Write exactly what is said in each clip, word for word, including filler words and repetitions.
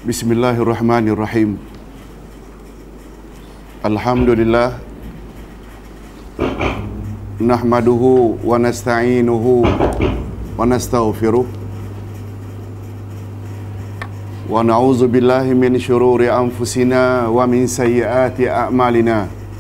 Bismillahirrahmanirrahim. Alhamdulillah. Nahmaduhu wa nasta'inuhu wa nastaghfiruh. Wa na'udzu billahi min syururi anfusina wa min sayyiati a'malina.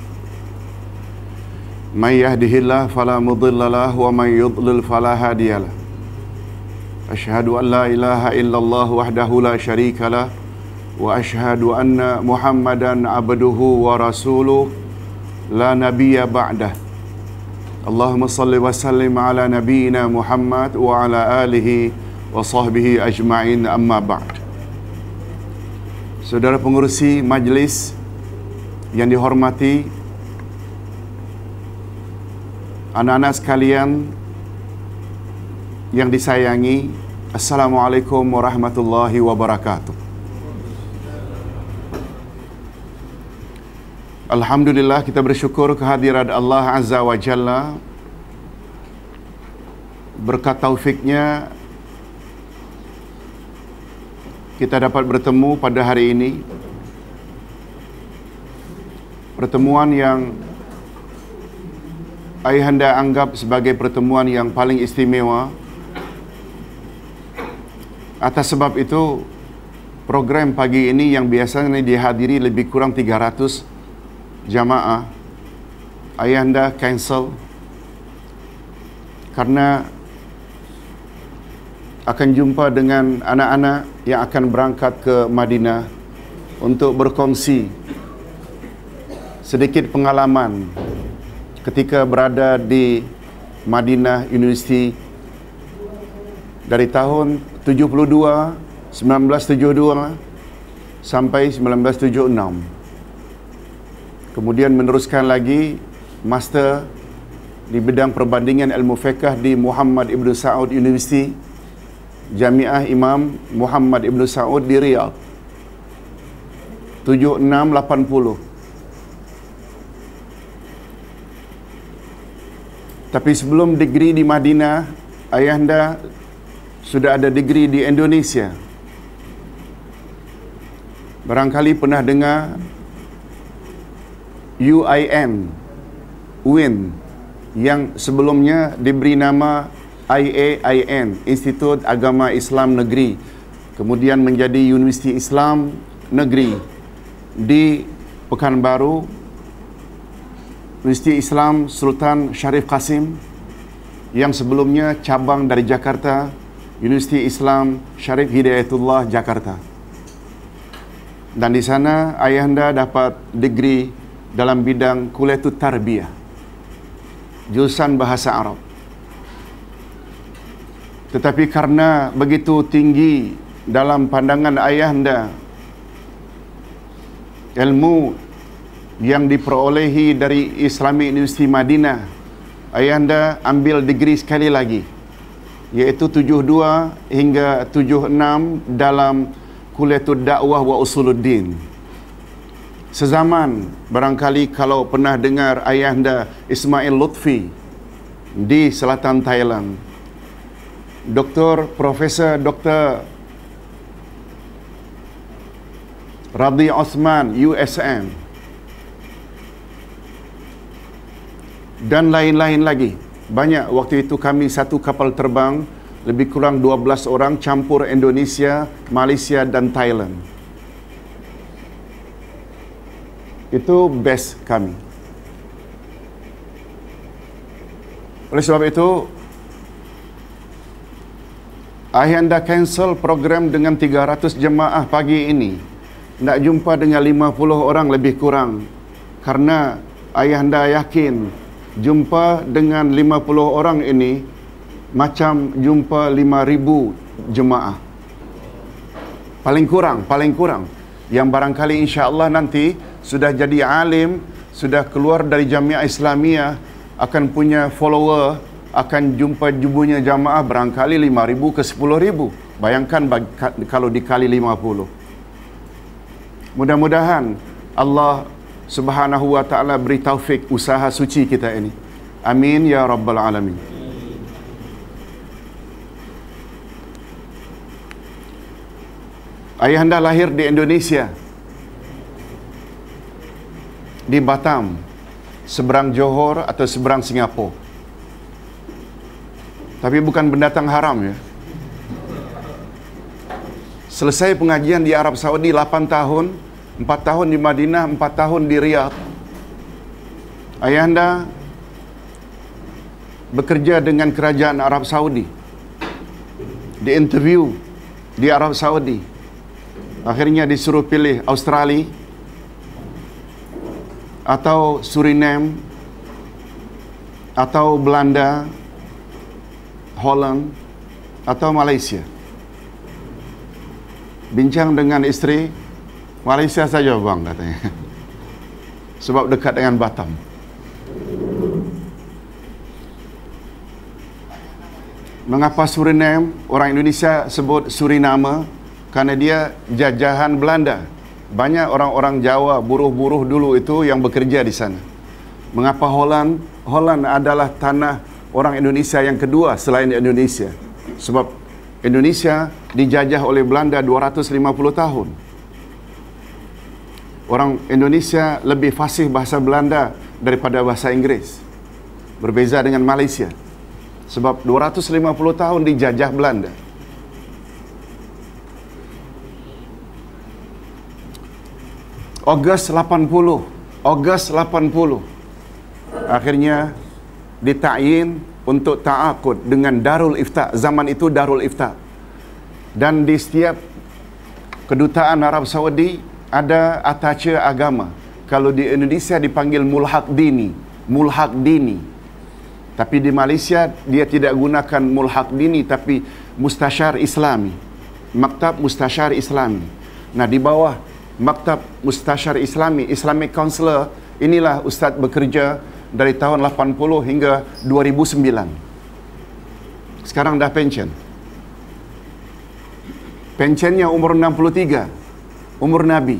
May yahdihillahu fala mudilla lahu wa may yudlil fala hadiyalah. Asyhadu an la ilaha illallah wahdahu la syarika lah wa asyhadu anna Muhammadan abduhu wa rasuluh la nabiyya ba'dah. Allahumma salli wa sallim ala nabiyyina Muhammad wa ala alihi wa sahbihi ajma'in, amma ba'd. Saudara pengurusi majlis yang dihormati, anak-anak sekalian yang disayangi, Assalamualaikum warahmatullahi wabarakatuh. Alhamdulillah, kita bersyukur kehadirat Allah Azza wa Jalla. Berkat taufiknya kita dapat bertemu pada hari ini. Pertemuan yang ayahanda anggap sebagai pertemuan yang paling istimewa. Atas sebab itu, program pagi ini yang biasanya dihadiri lebih kurang tiga ratus jamaah, ayahanda cancel karena akan jumpa dengan anak-anak yang akan berangkat ke Madinah untuk berkongsi sedikit pengalaman ketika berada di Madinah University dari tahun tujuh puluh dua, sembilan belas tujuh puluh dua sampai sembilan belas tujuh puluh enam. Kemudian meneruskan lagi master di bidang perbandingan ilmu fiqh di Muhammad Ibn Saud University, Jamiah Imam Muhammad Ibn Saud di Riyadh, tujuh puluh enam lapan puluh. Tapi sebelum degree di Madinah, ayahanda sudah ada degree di Indonesia. Barangkali pernah dengar U I N, U I N, yang sebelumnya diberi nama I A I N, Institut Agama Islam Negeri, kemudian menjadi Universiti Islam Negeri di Pekanbaru, Universiti Islam Sultan Syarif Qasim, yang sebelumnya cabang dari Jakarta, Universiti Islam Syarif Hidayatullah Jakarta. Dan di sana ayahanda dapat degree dalam bidang Kuliatul Tarbiyah, jurusan bahasa Arab. Tetapi karena begitu tinggi dalam pandangan ayahanda ilmu yang diperolehi dari Islamic University Madinah, ayahanda ambil degree sekali lagi, iaitu tujuh puluh dua hingga tujuh puluh enam dalam Kuliatul Dakwah wa Usuluddin. Sezaman, barangkali kalau pernah dengar ayahanda Ismail Lutfi di selatan Thailand, Doktor Profesor Doktor Radhi Osman U S M, dan lain-lain lagi. Banyak. Waktu itu kami satu kapal terbang, lebih kurang dua belas orang, campur Indonesia, Malaysia dan Thailand. Itu best kami. Oleh sebab itu, ayahanda cancel program dengan tiga ratus jemaah pagi ini. Nak jumpa dengan lima puluh orang lebih kurang. Karena ayahanda yakin jumpa dengan lima puluh orang ini macam jumpa lima ribu jemaah. Paling kurang, paling kurang. Yang barangkali insya-Allah nanti sudah jadi alim, sudah keluar dari Jamiah Islamiyah, akan punya follower, akan jumpa jubunya jamaah barangkali lima ribu ke sepuluh ribu. Bayangkan bagi, kalau dikali lima puluh. Mudah-mudahan Allah Subhanahu wa ta'ala beri taufik usaha suci kita ini. Amin ya rabbal alamin. Ayahanda lahir di Indonesia, di Batam, seberang Johor atau seberang Singapura. Tapi bukan pendatang haram ya. Selesai pengajian di Arab Saudi lapan tahun, empat tahun di Madinah, empat tahun di Riyadh. Ayahanda bekerja dengan kerajaan Arab Saudi. Diinterview di Arab Saudi. Akhirnya disuruh pilih Australia atau Suriname atau Belanda, Holland atau Malaysia. Bincang dengan isteri, Malaysia saja bang katanya. Sebab dekat dengan Batam. Mengapa Suriname? Orang Indonesia sebut Suriname karena dia jajahan Belanda. Banyak orang-orang Jawa, buruh-buruh dulu itu yang bekerja di sana. Mengapa Holland? Holland adalah tanah orang Indonesia yang kedua selain Indonesia. Sebab Indonesia dijajah oleh Belanda dua ratus lima puluh tahun. Orang Indonesia lebih fasih bahasa Belanda daripada bahasa Inggeris. Berbeza dengan Malaysia. Sebab dua ratus lima puluh tahun dijajah Belanda. Ogos lapan puluh. Ogos lapan puluh. Akhirnya ditakyin untuk ta'akud dengan Darul Ifta. Zaman itu Darul Ifta. Dan di setiap kedutaan Arab Saudi ada attache agama. Kalau di Indonesia dipanggil mulhaq dini. Mulhaq dini. Tapi di Malaysia dia tidak gunakan mulhaq dini tapi mustasyar Islami. Maktab mustasyar Islami. Nah di bawah Maktab Mustasyar Islami, Islamic Counselor, inilah Ustaz bekerja dari tahun lapan puluh hingga dua ribu sembilan. Sekarang dah pension. Pensionnya umur enam puluh tiga. Umur Nabi.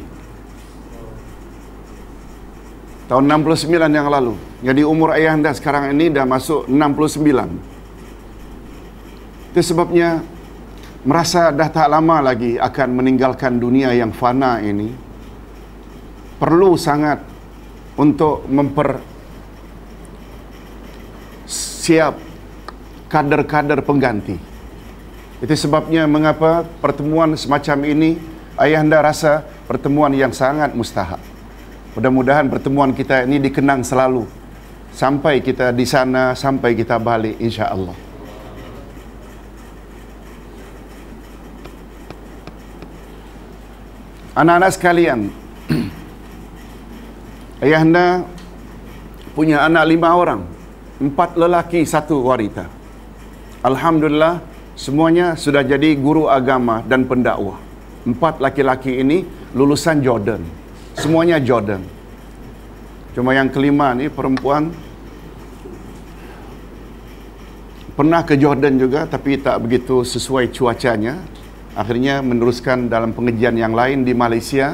Tahun enam puluh sembilan yang lalu. Jadi umur ayahanda sekarang ini dah masuk enam puluh sembilan. Itu sebabnya merasa dah tak lama lagi akan meninggalkan dunia yang fana ini. Perlu sangat untuk memper siap kader-kader pengganti. Itu sebabnya mengapa pertemuan semacam ini ayahanda rasa pertemuan yang sangat mustahak. Mudah-mudahan pertemuan kita ini dikenang selalu sampai kita di sana, sampai kita balik insya-Allah. Anak-anak sekalian, ayahanda punya anak lima orang, empat lelaki, satu wanita. Alhamdulillah, semuanya sudah jadi guru agama dan pendakwah. Empat laki-laki ini lulusan Jordan, semuanya Jordan. Cuma yang kelima ni perempuan, pernah ke Jordan juga, tapi tak begitu sesuai cuacanya. Akhirnya meneruskan dalam pengajian yang lain di Malaysia.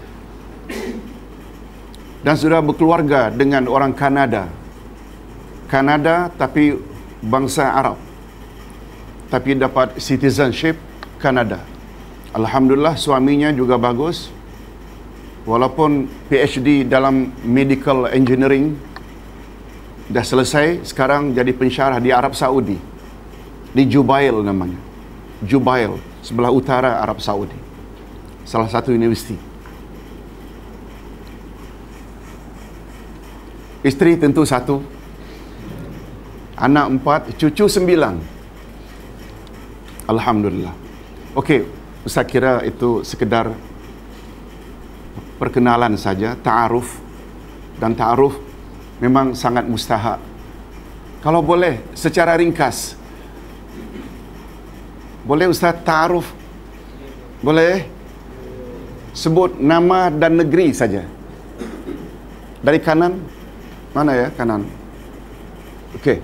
Dan sudah berkeluarga dengan orang Kanada. Kanada tapi bangsa Arab. Tapi dapat citizenship Kanada. Alhamdulillah suaminya juga bagus. Walaupun P H D dalam medical engineering dah selesai, sekarang jadi pensyarah di Arab Saudi. Di Jubail namanya. Jubail, sebelah utara Arab Saudi. Salah satu universiti. Isteri tentu satu. Anak empat, cucu sembilan. Alhamdulillah. Okey, Ustaz kira itu sekedar perkenalan saja, ta'aruf. Dan ta'aruf memang sangat mustahak. Kalau boleh, secara ringkas, boleh Ustaz ta'aruf? Boleh? Sebut nama dan negeri saja. Dari kanan? Mana ya kanan? Okey.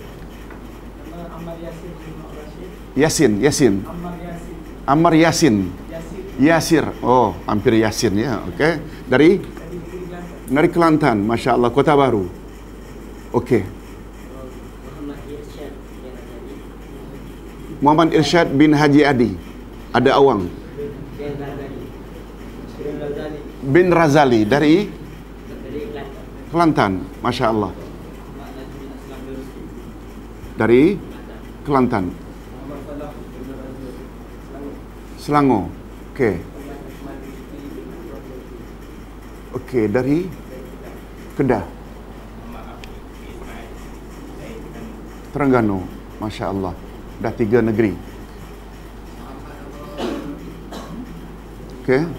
Yasin, Yasin. Ammar Yasin. Yasir. Oh, hampir Yasin ya. Okey. Dari? Dari Kelantan. Masya Allah. Kota Baru. Okey. Muhammad Irsyad bin Haji Adi. Ada Awang. bin Razali dari Kelantan. Masya Allah. Dari Kelantan. Selangor. Okey. Okey, dari Kedah. Terengganu. Masya Allah. Dah tiga negeri. Okey.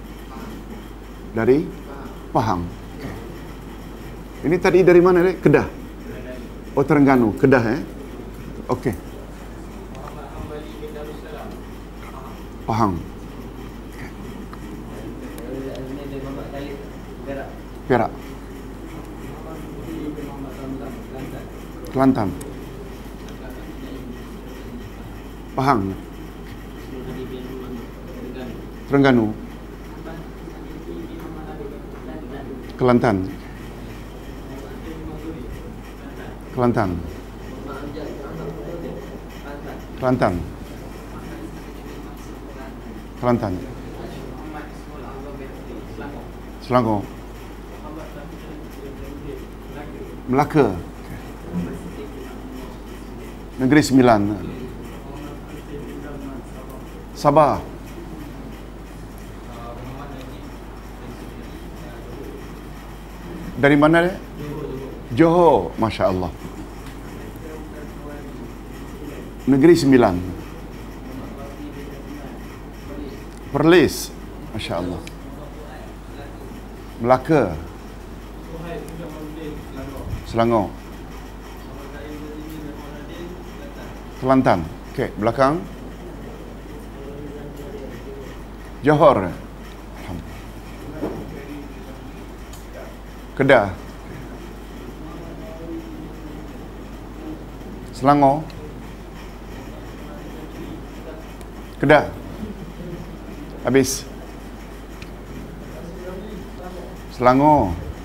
Dari Pahang. Okay. Ini tadi dari mana ni? Kedah. Oh, Terengganu, Kedah eh. Okey. Pahang. Okay. Perak. Kelantan. Pahang. Terengganu. Kelantan. Kelantan. Kelantan. Kelantan. Selangor. Melaka. Negeri Sembilan. Sabah. Dari mana dia? Johor. Masya Allah. Negeri Sembilan. Perlis. Masya Allah. Melaka. Selangor. Kelantan. Okey, belakang. Johor. Kedah. Selangor. Kedah. Habis. Selangor.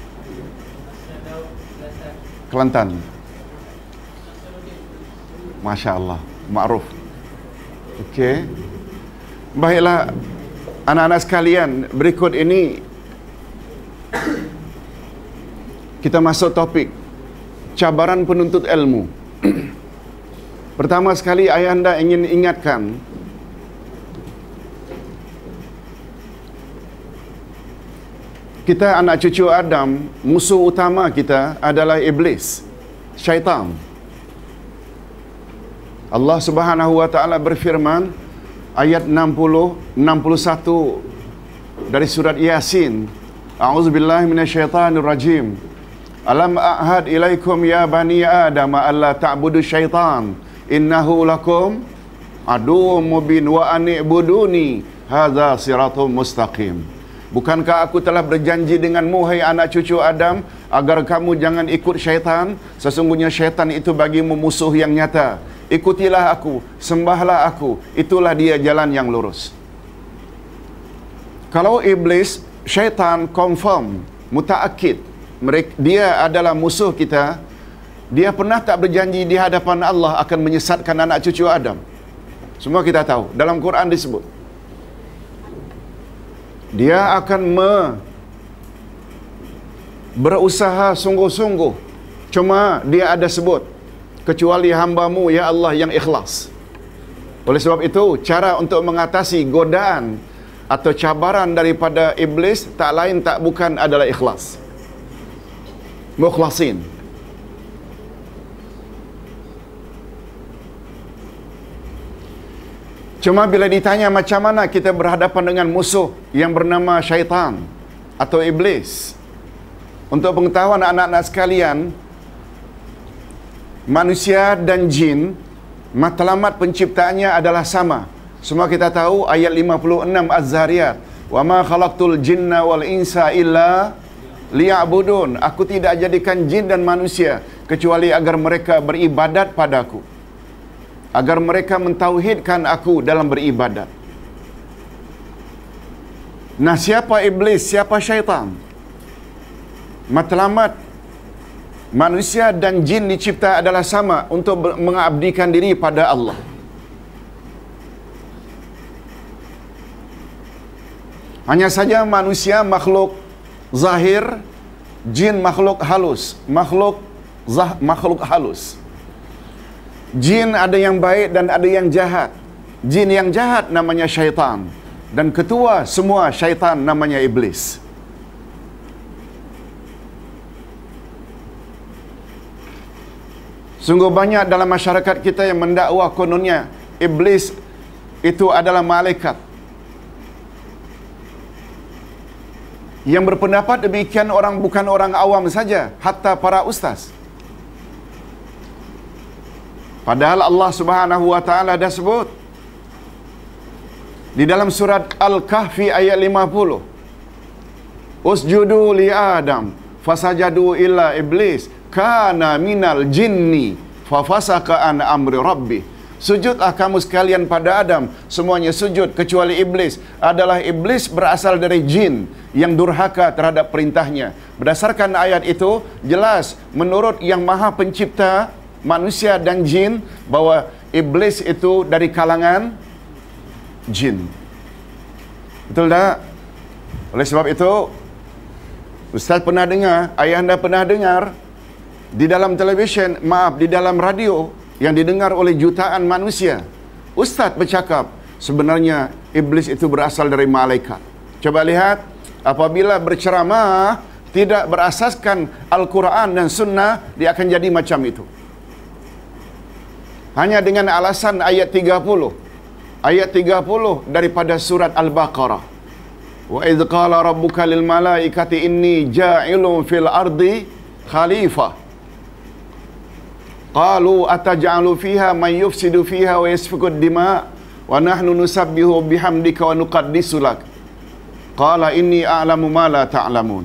Kelantan. Masya Allah. Ma'ruf. Okey. Baiklah, anak-anak sekalian, berikut ini kita masuk topik cabaran penuntut ilmu. Pertama sekali, ayahanda ingin ingatkan kita anak cucu Adam, musuh utama kita adalah iblis, syaitan. Allah Subhanahu wa taala berfirman ayat enam puluh enam puluh satu dari surat Yasin. A'udzubillahi minasyaitanir rajim. Alam a'had ilaikum ya bani Adam alla ta'budu syaitan innahu lakum aduwwum mubin wa an'buduni hadza siratum mustaqim. Bukankah aku telah berjanji denganmu, hai anak cucu Adam, agar kamu jangan ikut syaitan? Sesungguhnya syaitan itu bagimu musuh yang nyata. Ikutilah aku, sembahlah aku, itulah dia jalan yang lurus. Kalau iblis, syaitan confirm, mutaakkid, mereka, dia adalah musuh kita, dia pernah tak berjanji di hadapan Allah akan menyesatkan anak cucu Adam? Semua kita tahu, dalam Quran disebut. Dia akan me berusaha sungguh-sungguh. Cuma dia ada sebut, kecuali hamba-Mu ya Allah yang ikhlas. Oleh sebab itu, cara untuk mengatasi godaan atau cabaran daripada iblis tak lain tak bukan adalah ikhlas. Mukhlasin. Cuma bila ditanya macam mana kita berhadapan dengan musuh yang bernama syaitan atau iblis, untuk pengetahuan anak-anak sekalian, manusia dan jin, matlamat penciptaannya adalah sama. Semua kita tahu ayat lima puluh enam Az-Zariyat, wa ma khalaqtul jinna wal insa illa liya'budun. Aku tidak jadikan jin dan manusia kecuali agar mereka beribadat padaku, agar mereka mentauhidkan aku dalam beribadat. Nah, siapa iblis, siapa syaitan? Matlamat manusia dan jin dicipta adalah sama, untuk mengabdikan diri pada Allah. Hanya saja manusia makhluk zahir, jin makhluk halus, makhluk zah, makhluk halus. Jin ada yang baik dan ada yang jahat. Jin yang jahat namanya syaitan, dan ketua semua syaitan namanya iblis. Sungguh banyak dalam masyarakat kita yang mendakwa kononnya iblis itu adalah malaikat. Yang berpendapat demikian orang bukan orang awam saja, hatta para ustaz. Padahal Allah Subhanahu wa taala dah sebut di dalam surat Al-Kahfi ayat lima puluh. Usjudu li Adam fasajadu illa iblis kana minal jinni fafasaka an amri rabbi. Sujudlah kamu sekalian pada Adam, semuanya sujud kecuali iblis. Adalah iblis berasal dari jin yang durhaka terhadap perintahnya. Berdasarkan ayat itu jelas menurut yang Maha Pencipta manusia dan jin bahwa iblis itu dari kalangan jin. Betul tak? Oleh sebab itu Ustaz pernah dengar, ayah anda pernah dengar di dalam televisyen, maaf, di dalam radio yang didengar oleh jutaan manusia, Ustaz bercakap sebenarnya iblis itu berasal dari malaikat. Coba lihat, apabila berceramah tidak berasaskan Al-Quran dan Sunnah, dia akan jadi macam itu. Hanya dengan alasan ayat tiga puluh. Ayat tiga puluh daripada surat Al-Baqarah. Wa idh qala rabbuka lil malaikati inni ja'ilun fil ardi khalifah. Qalu ataj'alu fiha man yufsidu fiha wa yasfiku ad-dima' wa nahnu nusabbihu bihamdika wa nuqaddisu lak. Qala inni a'lamu ma la ta'lamun.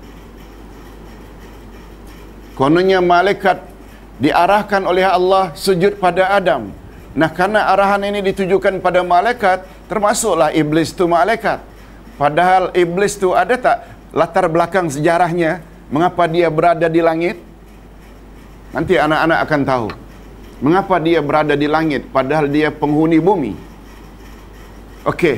Kononnya malaikat diarahkan oleh Allah sujud pada Adam. Nah, karena arahan ini ditujukan pada malaikat, termasuklah iblis itu malaikat. Padahal iblis itu ada tak latar belakang sejarahnya mengapa dia berada di langit? Nanti anak-anak akan tahu mengapa dia berada di langit padahal dia penghuni bumi. Okey.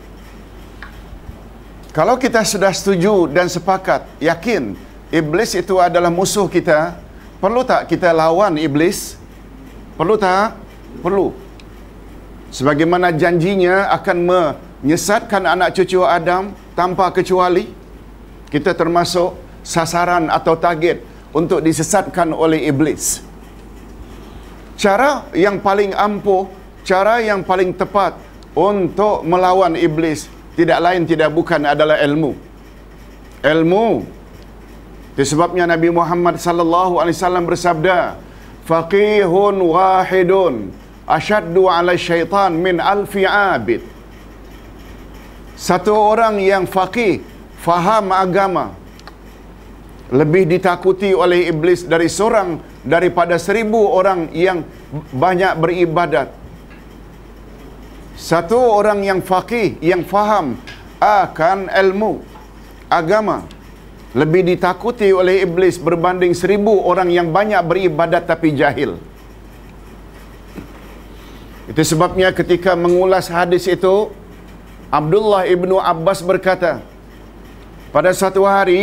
Kalau kita sudah setuju dan sepakat, yakin iblis itu adalah musuh kita, perlu tak kita lawan iblis? Perlu tak? Perlu. Sebagaimana janjinya akan menyesatkan anak cucu Adam tanpa kecuali, kita termasuk sasaran atau target untuk disesatkan oleh iblis. Cara yang paling ampuh, cara yang paling tepat untuk melawan iblis tidak lain tidak bukan adalah ilmu. Ilmu. Disebabnya Nabi Muhammad sallallahu alaihi wasallam bersabda, faqihun wahidun asyaddu 'ala syaitan min alfi 'abid. Satu orang yang faqih, faham agama, lebih ditakuti oleh iblis dari seorang daripada seribu orang yang banyak beribadat. Satu orang yang faqih, yang faham akan ilmu agama, lebih ditakuti oleh iblis berbanding seribu orang yang banyak beribadat tapi jahil. Itu sebabnya ketika mengulas hadis itu, Abdullah ibnu Abbas berkata, pada suatu hari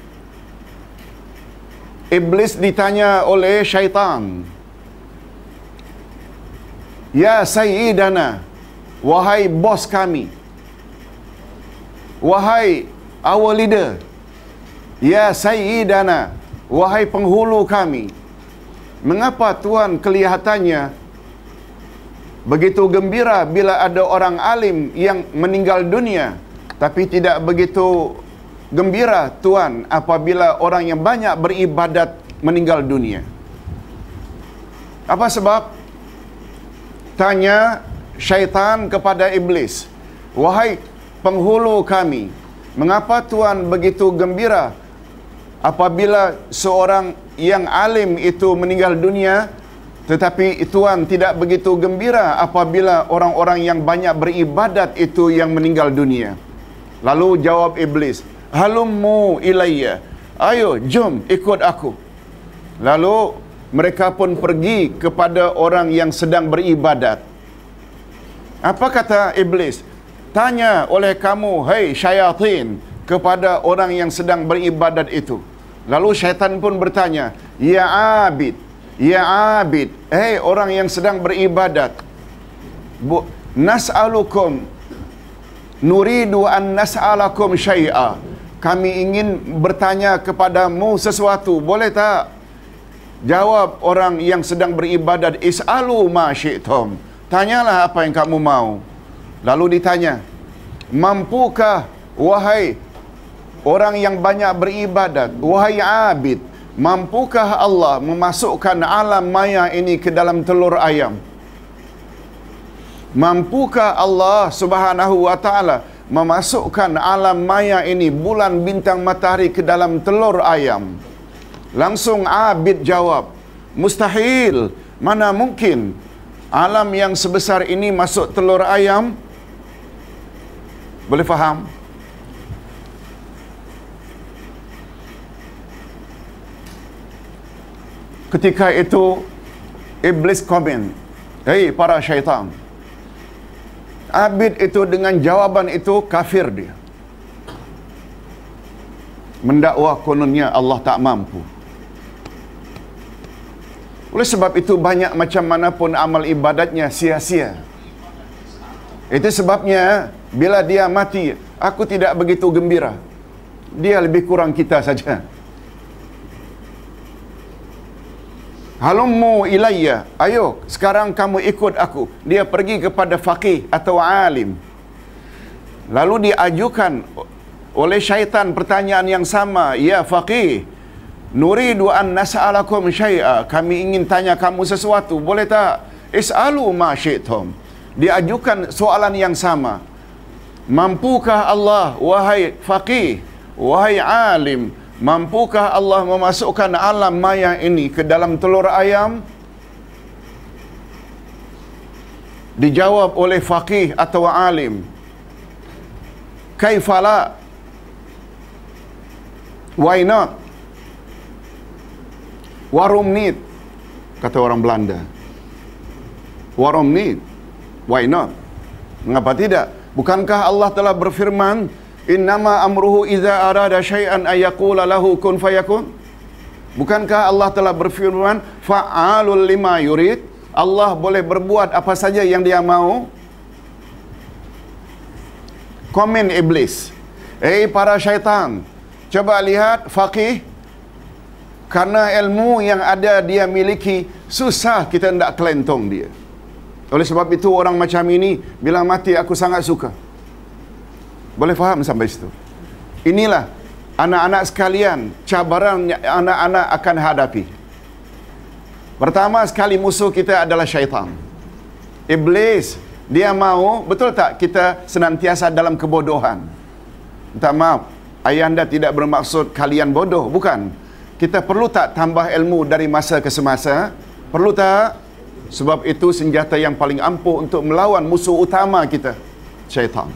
iblis ditanya oleh syaitan, ya sayyidana, wahai bos kami, wahai our leader, ya sayyidana, wahai penghulu kami, mengapa Tuhan kelihatannya begitu gembira bila ada orang alim yang meninggal dunia, tapi tidak begitu gembira Tuhan apabila orang yang banyak beribadat meninggal dunia? Apa sebab? Tanya syaitan kepada iblis, wahai penghulu kami, mengapa Tuhan begitu gembira apabila seorang yang alim itu meninggal dunia, tetapi Tuhan tidak begitu gembira apabila orang-orang yang banyak beribadat itu yang meninggal dunia? Lalu jawab iblis, halummu ilayya, ayo jom ikut aku. Lalu mereka pun pergi kepada orang yang sedang beribadat. Apa kata iblis? tanya oleh kamu, hai syaitan, kepada orang yang sedang beribadat itu. Lalu syaitan pun bertanya, ya abid, ya abid, hei orang yang sedang beribadat, Bu, nas'alukum, nuridu an nas'alakum syai'a, kami ingin bertanya kepadamu sesuatu, boleh tak? Jawab orang yang sedang beribadat, is'alu ma syi'tum, tanyalah apa yang kamu mau. Lalu ditanya, mampukah wahai orang yang banyak beribadat, wahai abid, mampukah Allah memasukkan alam maya ini ke dalam telur ayam? Mampukah Allah Subhanahu wa ta'ala memasukkan alam maya ini, bulan, bintang, matahari, ke dalam telur ayam? Langsung abid jawab, mustahil, mana mungkin alam yang sebesar ini masuk telur ayam? Boleh faham? Ketika itu iblis komen, hei para syaitan, abid itu dengan jawaban itu kafir dia, mendakwa kononnya Allah tak mampu. Oleh sebab itu banyak macam mana pun amal ibadatnya sia-sia. Itu sebabnya bila dia mati, aku tidak begitu gembira, dia lebih kurang kita saja. Halummu ilayya, ayo sekarang kamu ikut aku. Dia pergi kepada faqih atau alim. Lalu diajukan oleh syaitan pertanyaan yang sama, ya faqih, nuridu an nas'alakum syai'a, kami ingin tanya kamu sesuatu, boleh tak? Is'alu ma syi'tum. Diajukan soalan yang sama. Mampukah Allah, wahai faqih, wahai alim, mampukah Allah memasukkan alam maya ini ke dalam telur ayam? Dijawab oleh faqih atau alim, kaifala, why not, warum niet, kata orang Belanda. Warum niet, why not, mengapa tidak? Bukankah Allah telah berfirman, innama amruhu iza arada syai'an ayyaqula lahu kun fayakun? Bukankah Allah telah berfirman, fa'alul lima yurid, Allah boleh berbuat apa saja yang dia mau? Komen iblis, eh para syaitan, coba lihat faqih, karena ilmu yang ada dia miliki, susah kita hendak kelentong dia. Oleh sebab itu orang macam ini bila mati aku sangat suka. Boleh faham sampai situ? Inilah anak-anak sekalian, cabaran anak-anak akan hadapi. Pertama sekali musuh kita adalah syaitan, iblis. Dia mau, betul tak kita senantiasa dalam kebodohan? Minta maaf, ayah anda tidak bermaksud kalian bodoh, bukan. Kita perlu tak tambah ilmu dari masa ke semasa? Perlu tak? Sebab itu senjata yang paling ampuh untuk melawan musuh utama kita, syaitan.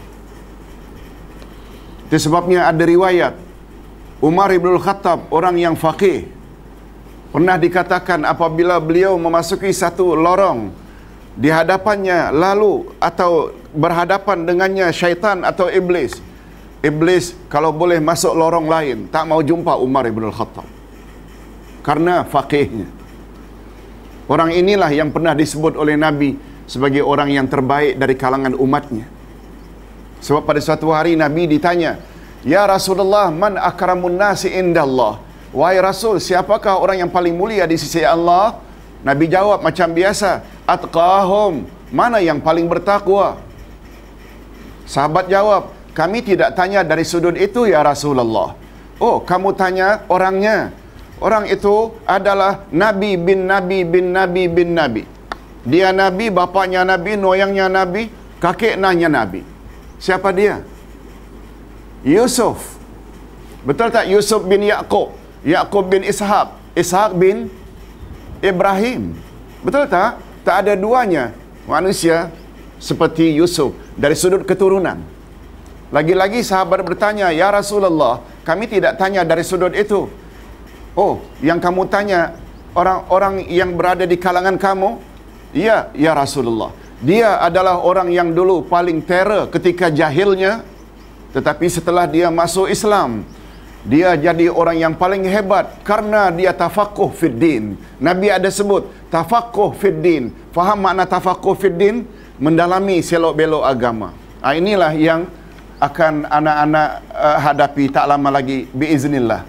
Itu sebabnya ada riwayat Umar ibn Khattab, orang yang faqih, pernah dikatakan apabila beliau memasuki satu lorong, di hadapannya lalu atau berhadapan dengannya syaitan atau iblis. Iblis kalau boleh masuk lorong lain, tak mau jumpa Umar ibn Khattab karena faqihnya. Orang inilah yang pernah disebut oleh Nabi sebagai orang yang terbaik dari kalangan umatnya. Sebab pada suatu hari Nabi ditanya, ya Rasulullah, man akramun nasi indallah, wahai Rasul, siapakah orang yang paling mulia di sisi Allah? Nabi jawab macam biasa, atqahum, mana yang paling bertakwa? Sahabat jawab, kami tidak tanya dari sudut itu ya Rasulullah. Oh, kamu tanya orangnya. Orang itu adalah Nabi bin Nabi bin Nabi bin Nabi. Dia Nabi, bapaknya Nabi, noyangnya Nabi, kakek nanya Nabi. Siapa dia? Yusuf. Betul tak? Yusuf bin Yaqub, Yaqub bin Ishaq, Ishaq bin Ibrahim. Betul tak? Tak ada duanya manusia seperti Yusuf dari sudut keturunan. Lagi-lagi sahabat bertanya, ya Rasulullah, kami tidak tanya dari sudut itu. Oh, yang kamu tanya orang-orang yang berada di kalangan kamu? Ya, ya Rasulullah. Dia adalah orang yang dulu paling terror ketika jahilnya, tetapi setelah dia masuk Islam, dia jadi orang yang paling hebat karena dia tafaqquh fid din. Nabi ada sebut tafaqquh fid din. Faham makna tafaqquh fid din? Mendalami selok-belok agama. Ah, inilah yang akan anak-anak uh, hadapi tak lama lagi biiznillah.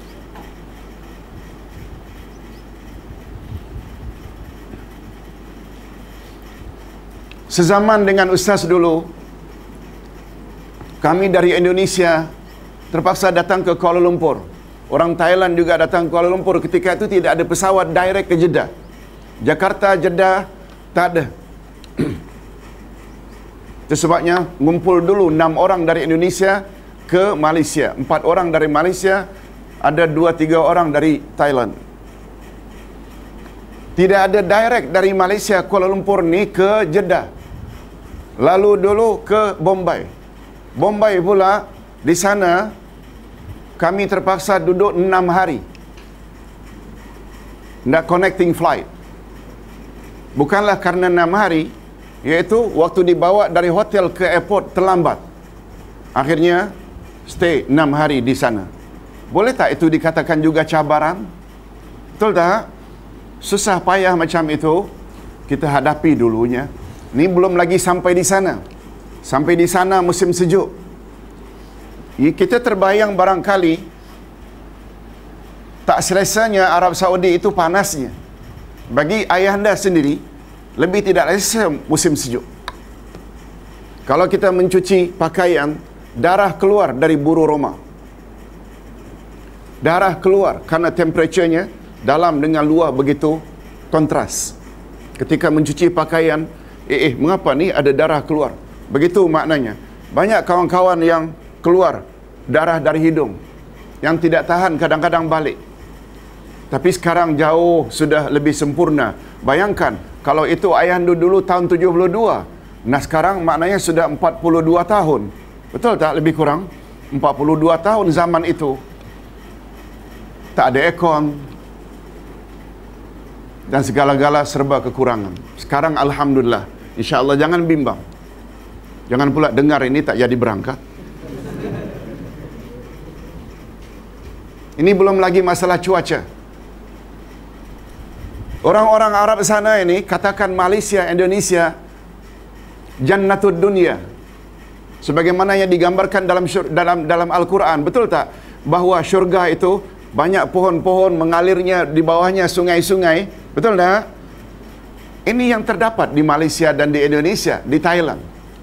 Sezaman dengan ustaz dulu, kami dari Indonesia terpaksa datang ke Kuala Lumpur. Orang Thailand juga datang ke Kuala Lumpur. Ketika itu tidak ada pesawat direct ke Jeddah. Jakarta, Jeddah, tak ada. Itu sebabnya ngumpul dulu enam orang dari Indonesia ke Malaysia. Empat orang dari Malaysia, ada dua tiga orang dari Thailand. Tidak ada direct dari Malaysia Kuala Lumpur ni ke Jeddah. Lalu dulu ke Bombay. Bombay pula, di sana kami terpaksa duduk enam hari. Nak connecting flight. Bukanlah karena enam hari, iaitu waktu dibawa dari hotel ke airport terlambat. Akhirnya stay enam hari di sana. Boleh tak itu dikatakan juga cabaran? Betul tak? Susah payah macam itu kita hadapi dulunya. Ni belum lagi sampai di sana. Sampai di sana musim sejuk. Kita terbayang barangkali tak selesanya Arab Saudi itu panasnya. Bagi ayahanda sendiri, lebih tidak selesa musim sejuk. Kalau kita mencuci pakaian, darah keluar dari buru roma. Darah keluar karena temperaturenya dalam dengan luar begitu kontras. Ketika mencuci pakaian, eh, eh mengapa ni ada darah keluar? Begitu maknanya. Banyak kawan-kawan yang keluar darah dari hidung, yang tidak tahan kadang-kadang balik. Tapi sekarang jauh sudah lebih sempurna. Bayangkan, kalau itu ayahanda dulu tahun tujuh puluh dua. Nah sekarang maknanya sudah empat puluh dua tahun. Betul tak lebih kurang? empat puluh dua tahun zaman itu. Tak ada aircon. Dan segala-gala serba kekurangan. Sekarang Alhamdulillah. InsyaAllah jangan bimbang. Jangan pula dengar ini tak jadi berangkat. Ini belum lagi masalah cuaca. Orang-orang Arab sana ini, katakan Malaysia, Indonesia, jannatud dunia. Sebagaimana yang digambarkan dalam dalam dalam Al-Quran. Betul tak? Bahawa syurga itu banyak pohon-pohon mengalirnya di bawahnya sungai-sungai. Betul tak? Ini yang terdapat di Malaysia dan di Indonesia, di Thailand.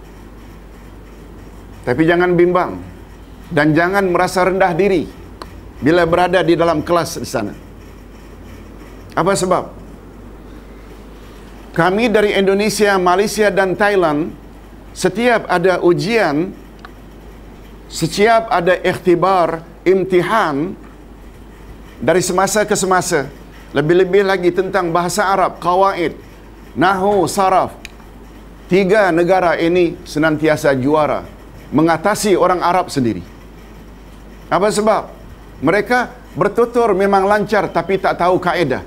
Tapi jangan bimbang. Dan jangan merasa rendah diri bila berada di dalam kelas di sana. Apa sebab? Kami dari Indonesia, Malaysia dan Thailand, setiap ada ujian, setiap ada ikhtibar, imtihan, dari semasa ke semasa, lebih-lebih lagi tentang bahasa Arab, qawaid, nahu, saraf. Tiga negara ini senantiasa juara mengatasi orang Arab sendiri. Apa sebab? Mereka bertutur memang lancar tapi tak tahu kaedah.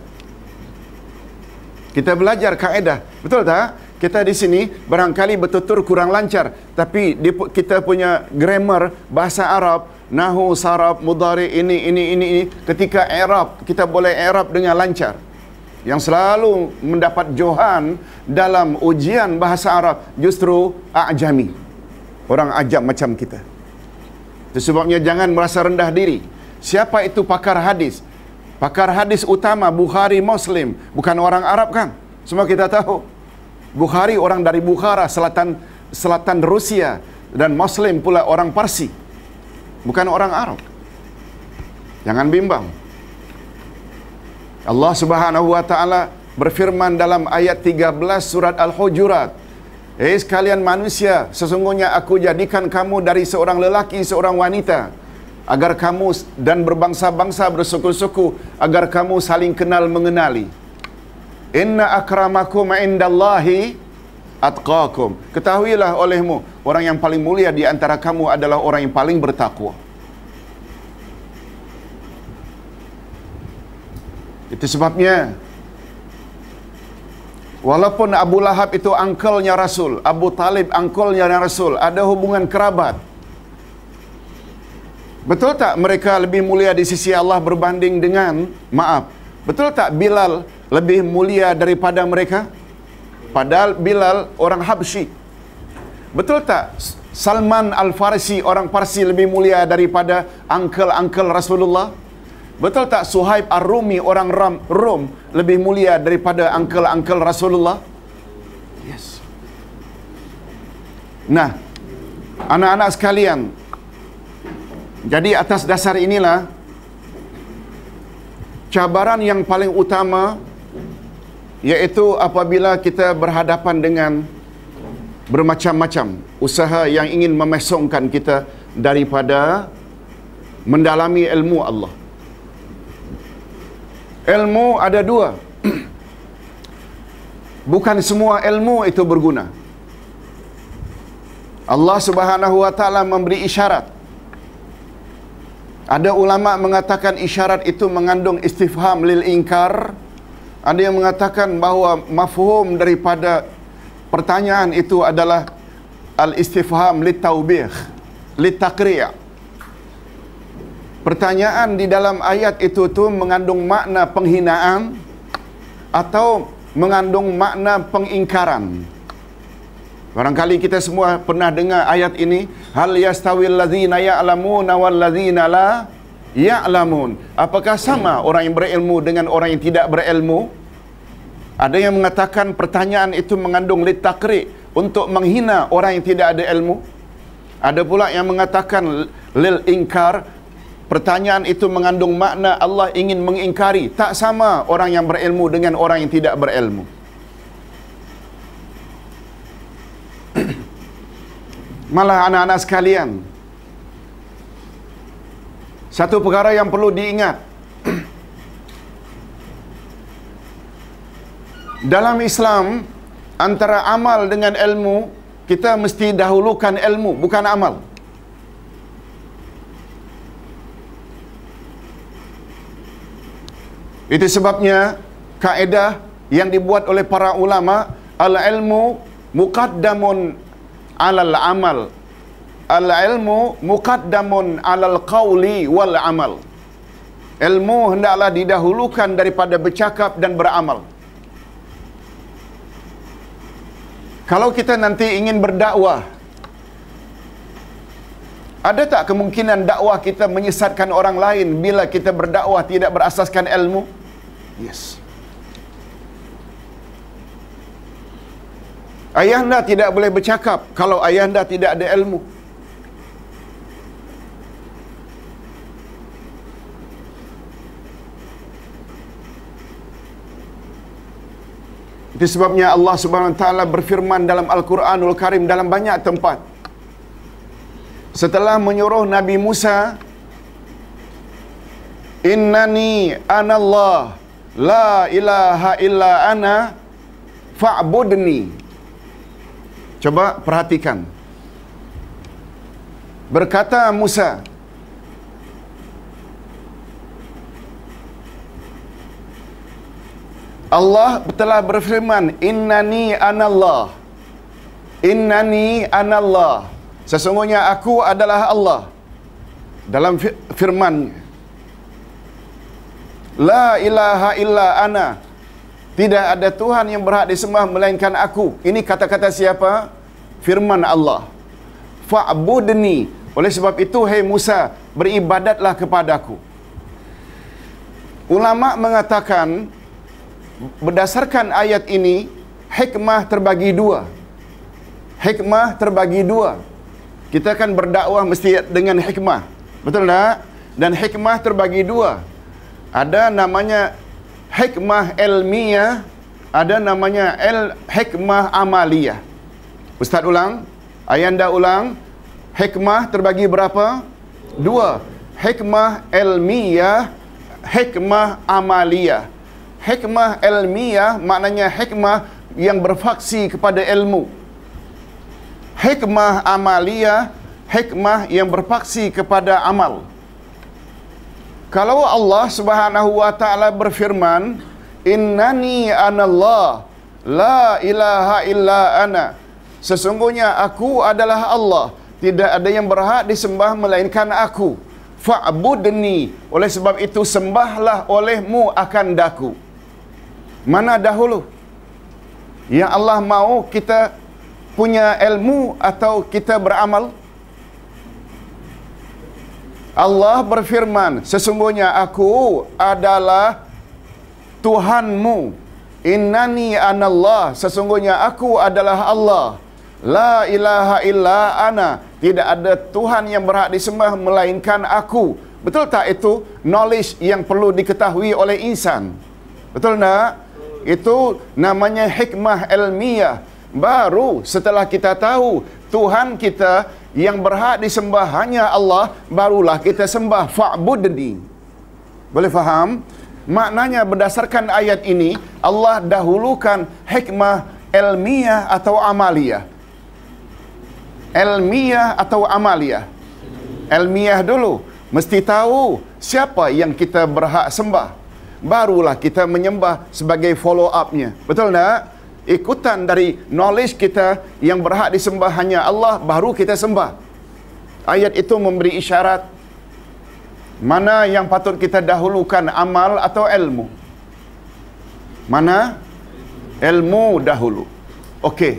Kita belajar kaedah, betul tak? Kita di sini barangkali bertutur kurang lancar, tapi kita punya grammar bahasa Arab, nahu, saraf, mudhari, ini, ini, ini, ini. Ketika i'rab, kita boleh i'rab dengan lancar. Yang selalu mendapat johan dalam ujian bahasa Arab justru a'jami. Orang ajam macam kita. Itu sebabnya jangan merasa rendah diri. Siapa itu pakar hadis? Pakar hadis utama Bukhari, Muslim, bukan orang Arab kan? Semua kita tahu. Bukhari orang dari Bukhara, selatan selatan Rusia, dan Muslim pula orang Parsi. Bukan orang Arab. Jangan bimbang. Allah Subhanahu wa taala berfirman dalam ayat tiga belas surat Al-Hujurat. Eh sekalian manusia, sesungguhnya aku jadikan kamu dari seorang lelaki, seorang wanita, agar kamu dan berbangsa-bangsa bersuku-suku, agar kamu saling kenal mengenali. Inna akramakum indallahi atqakum. Ketahuilah olehmu, orang yang paling mulia di antara kamu adalah orang yang paling bertakwa. Itu sebabnya Walaupun Abu Lahab itu angkelnya Rasul, Abu Talib angkelnya Rasul, ada hubungan kerabat. Betul tak mereka lebih mulia di sisi Allah berbanding dengan, maaf, betul tak Bilal lebih mulia daripada mereka? Padahal Bilal orang Habsyi. Betul tak Salman Al-Farsi orang Parsi lebih mulia daripada angkel-angkel Rasulullah? Betul tak Suhaib Ar-Rumi orang Ram, Rom lebih mulia daripada angkel-angkel Rasulullah? Yes. Nah, anak-anak sekalian, jadi atas dasar inilah cabaran yang paling utama, iaitu apabila kita berhadapan dengan bermacam-macam usaha yang ingin memesongkan kita daripada mendalami ilmu Allah. Ilmu ada dua. Bukan semua ilmu itu berguna. Allah Subhanahu wa taala memberi isyarat. Ada ulama mengatakan isyarat itu mengandung istifham lil inkar. Ada yang mengatakan bahawa mafhum daripada pertanyaan itu adalah al-istifham lit taubih, lit taqri'. Pertanyaan di dalam ayat itu tu mengandung makna penghinaan atau mengandung makna pengingkaran. Barangkali kita semua pernah dengar ayat ini, hal yastawil ladzina ya'lamuna wal ladzina la ya'lamun. Apakah sama orang yang berilmu dengan orang yang tidak berilmu? Ada yang mengatakan pertanyaan itu mengandung lit taqri', untuk menghina orang yang tidak ada ilmu. Ada pula yang mengatakan lil inkar, pertanyaan itu mengandung makna Allah ingin mengingkari. Tak sama orang yang berilmu dengan orang yang tidak berilmu. Malah anak-anak sekalian, satu perkara yang perlu diingat, dalam Islam, antara amal dengan ilmu, kita mesti dahulukan ilmu, bukan amal. Itu sebabnya kaedah yang dibuat oleh para ulama, al-ilmu muqaddamun alal amal, al-ilmu muqaddamun alal qawli wal amal. Ilmu hendaklah didahulukan daripada bercakap dan beramal. Kalau kita nanti ingin berdakwah, ada tak kemungkinan dakwah kita menyesatkan orang lain bila kita berdakwah tidak berasaskan ilmu? Yes. Ayahanda tidak boleh bercakap kalau ayahanda tidak ada ilmu. Itu sebabnya Allah Subhanahu wa taala berfirman dalam Al-Quranul Karim dalam banyak tempat. Setelah menyuruh Nabi Musa, innani anallah la ilaha illa ana fa'budni. Coba perhatikan. Berkata Musa, Allah telah berfirman, innani anallah, innani anallah, sesungguhnya aku adalah Allah. Dalam firman, la ilaha illa ana, tidak ada Tuhan yang berhak disembah melainkan aku. Ini kata-kata siapa? Firman Allah. Fa'budni, oleh sebab itu hai Musa, beribadatlah kepadaku. Ulama mengatakan berdasarkan ayat ini, hikmah terbagi dua. Hikmah terbagi dua. Kita kan berdakwah mesti dengan hikmah, betul tak? Dan hikmah terbagi dua. Ada namanya hikmah ilmiah, ada namanya il hikmah amaliyah. Ustaz ulang, ayanda ulang. Hikmah terbagi berapa? Dua. Hikmah ilmiah, hikmah amaliyah. Hikmah ilmiah maknanya hikmah yang berfaksi kepada ilmu. Hikmah amaliyah, hikmah yang berfaksi kepada amal. Kalau Allah Subhanahu wa taala berfirman, innani anallah La ilaha illa ana. Sesungguhnya aku adalah Allah. Tidak ada yang berhak disembah melainkan aku. Fa'budni. Oleh sebab itu sembahlah olehmu akan daku. Mana dahulu? Yang Allah mau kita punya ilmu atau kita beramal? Allah berfirman, sesungguhnya aku adalah Tuhanmu. Innani anallah. Sesungguhnya aku adalah Allah. La ilaha illa ana. Tidak ada Tuhan yang berhak disembah melainkan aku. Betul tak itu knowledge yang perlu diketahui oleh insan? Betul tak? Itu namanya hikmah ilmiah. Baru setelah kita tahu Tuhan kita yang berhak disembah hanya Allah, barulah kita sembah fa'budni. Boleh faham? Maknanya berdasarkan ayat ini, Allah dahulukan hikmah ilmiah atau amaliyah. Ilmiah atau amaliyah. Ilmiah dulu. Mesti tahu siapa yang kita berhak sembah. Barulah kita menyembah sebagai follow up-nya. Betul tak? Ikutan dari knowledge kita yang berhak disembah hanya Allah, baru kita sembah. Ayat itu memberi isyarat mana yang patut kita dahulukan, amal atau ilmu. Mana? Ilmu dahulu. Okey.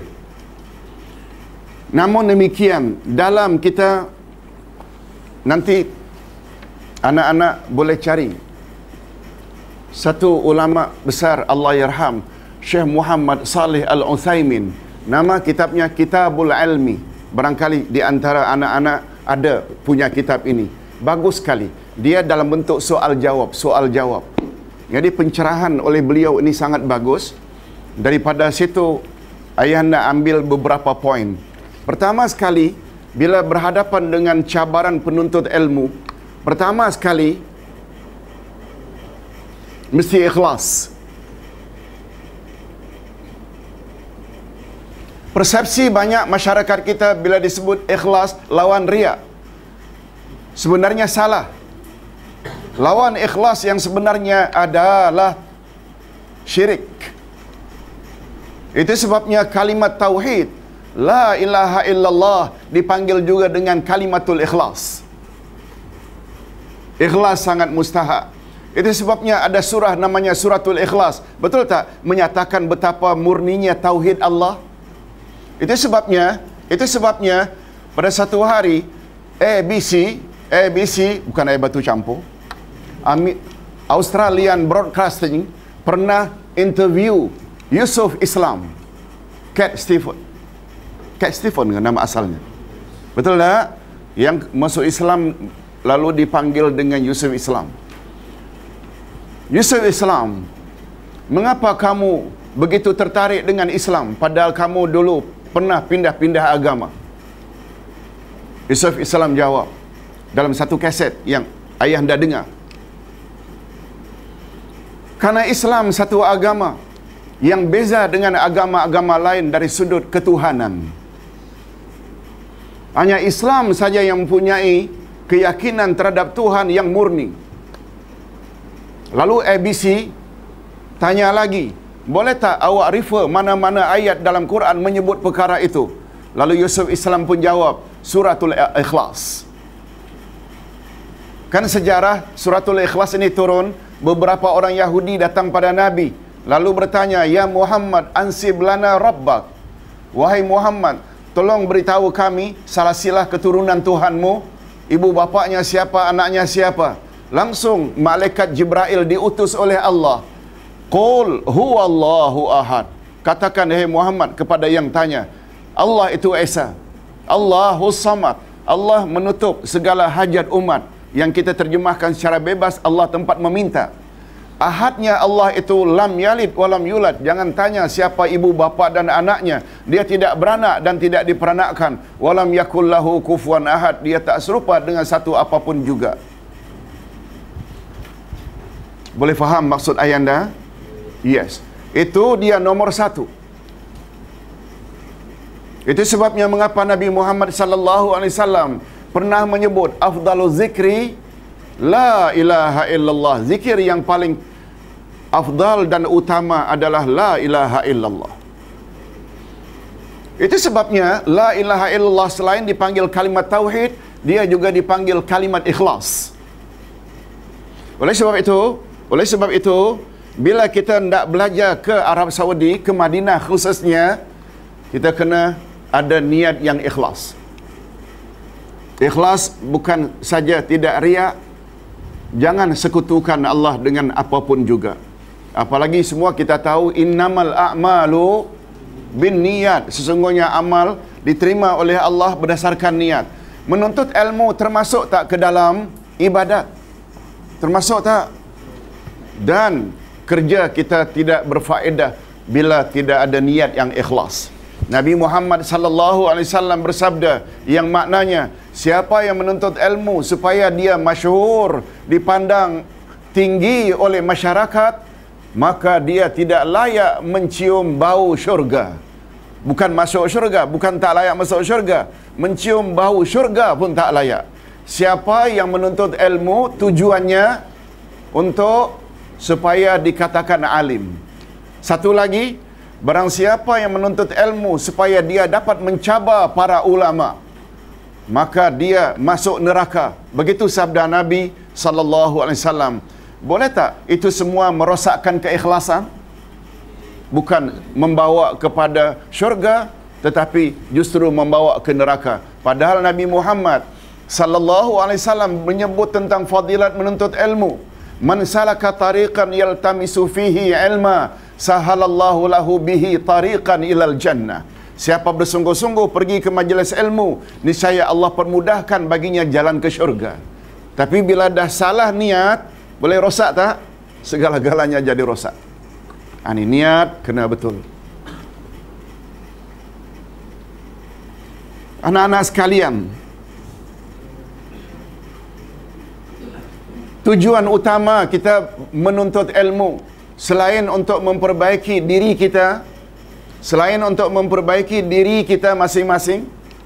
Namun demikian, dalam kita nanti anak-anak boleh cari satu ulama besar, Allah yarham, Syekh Muhammad Salih Al-Utsaimin. Nama kitabnya Kitabul Ilmi. Barangkali di antara anak-anak ada punya kitab ini. Bagus sekali. Dia dalam bentuk soal jawab, soal jawab. Jadi pencerahan oleh beliau ini sangat bagus. Daripada situ ayahanda ambil beberapa poin. Pertama sekali, bila berhadapan dengan cabaran penuntut ilmu, pertama sekali mesti ikhlas. Persepsi banyak masyarakat kita bila disebut ikhlas lawan riya. Sebenarnya salah. Lawan ikhlas yang sebenarnya adalah syirik. Itu sebabnya kalimat tauhid, la ilaha illallah, dipanggil juga dengan kalimatul ikhlas. Ikhlas sangat mustahak. Itu sebabnya ada surah namanya suratul ikhlas. Betul tak? Menyatakan betapa murninya tauhid Allah. Itu sebabnya, itu sebabnya pada satu hari A B C, A B C bukan air batu campur, Australian Broadcasting pernah interview Yusuf Islam, Cat Stephen. Cat Stephen kan nama asalnya. Betul tak? Yang masuk Islam lalu dipanggil dengan Yusuf Islam. Yusuf Islam, mengapa kamu begitu tertarik dengan Islam padahal kamu dulu pernah pindah-pindah agama? Yusuf Islam jawab dalam satu kaset yang ayah anda dengar. Karena Islam satu agama yang beza dengan agama-agama lain dari sudut ketuhanan. Hanya Islam saja yang mempunyai keyakinan terhadap Tuhan yang murni. Lalu A B C tanya lagi, boleh tak awak refer mana-mana ayat dalam Quran menyebut perkara itu? Lalu Yusuf Islam pun jawab, suratul Ikhlas. Kan sejarah suratul Ikhlas ini turun, beberapa orang Yahudi datang pada Nabi, lalu bertanya, ya Muhammad, ansib lana rabbak. Wahai Muhammad, tolong beritahu kami salasilah keturunan Tuhanmu, ibu bapaknya siapa, anaknya siapa. Langsung malaikat Jibril diutus oleh Allah. Qul huwallahu ahad. Katakan, hai Muhammad, kepada yang tanya, Allah itu Esa, Allahus Samad. Allah menutup segala hajat umat. Yang kita terjemahkan secara bebas, Allah tempat meminta. Ahadnya Allah itu lam yalid walam yulad. Jangan tanya siapa ibu bapa dan anaknya. Dia tidak beranak dan tidak diperanakkan. Walam yakul lahu kufuwan ahad. Dia tak serupa dengan satu apapun juga. Boleh faham maksud ayat anda? Yes. Itu dia nomor satu. Itu sebabnya mengapa Nabi Muhammad sallallahu alaihi wasallam pernah menyebut afdalu zikri la ilaha illallah. Zikir yang paling afdal dan utama adalah la ilaha illallah. Itu sebabnya la ilaha illallah selain dipanggil kalimat tauhid, dia juga dipanggil kalimat ikhlas. Oleh sebab itu, oleh sebab itu, bila kita hendak belajar ke Arab Saudi, ke Madinah khususnya, kita kena ada niat yang ikhlas. Ikhlas bukan saja tidak riak, jangan sekutukan Allah dengan apapun juga. Apalagi semua kita tahu innamal a'malu bin niat. Sesungguhnya amal diterima oleh Allah berdasarkan niat. Menuntut ilmu termasuk tak ke dalam ibadat? Termasuk tak? Dan kerja kita tidak berfaedah bila tidak ada niat yang ikhlas. Nabi Muhammad sallallahu alaihi wasallam bersabda yang maknanya, siapa yang menuntut ilmu supaya dia masyhur, dipandang tinggi oleh masyarakat, maka dia tidak layak mencium bau syurga. Bukan masuk syurga, bukan tak layak masuk syurga, mencium bau syurga pun tak layak. Siapa yang menuntut ilmu tujuannya untuk supaya dikatakan alim. Satu lagi, barang siapa yang menuntut ilmu supaya dia dapat mencabar para ulama, maka dia masuk neraka. Begitu sabda Nabi sallallahu alaihi wasallam. Boleh tak itu semua merosakkan keikhlasan? Bukan membawa kepada syurga, tetapi justru membawa ke neraka. Padahal Nabi Muhammad sallallahu alaihi wasallam menyebut tentang fadilat menuntut ilmu. Man salaka tariqan yaltamisu fihi ilma, sahalallahu lahu bihi tariqan ilal jannah. Siapa bersungguh-sungguh pergi ke majlis ilmu, niscaya Allah permudahkan baginya jalan ke syurga. Tapi bila dah salah niat, boleh rosak tak? Segala-galanya jadi rosak. Ini niat kena betul. Anak-anak sekalian, tujuan utama kita menuntut ilmu selain untuk memperbaiki diri kita, selain untuk memperbaiki diri kita masing-masing,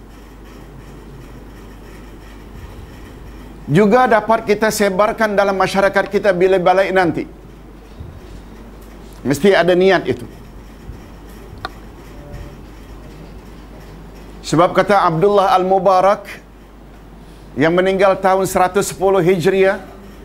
juga dapat kita sebarkan dalam masyarakat kita bila balik nanti. Mesti ada niat itu. Sebab kata Abdullah Al-Mubarak yang meninggal tahun seratus sepuluh Hijriah,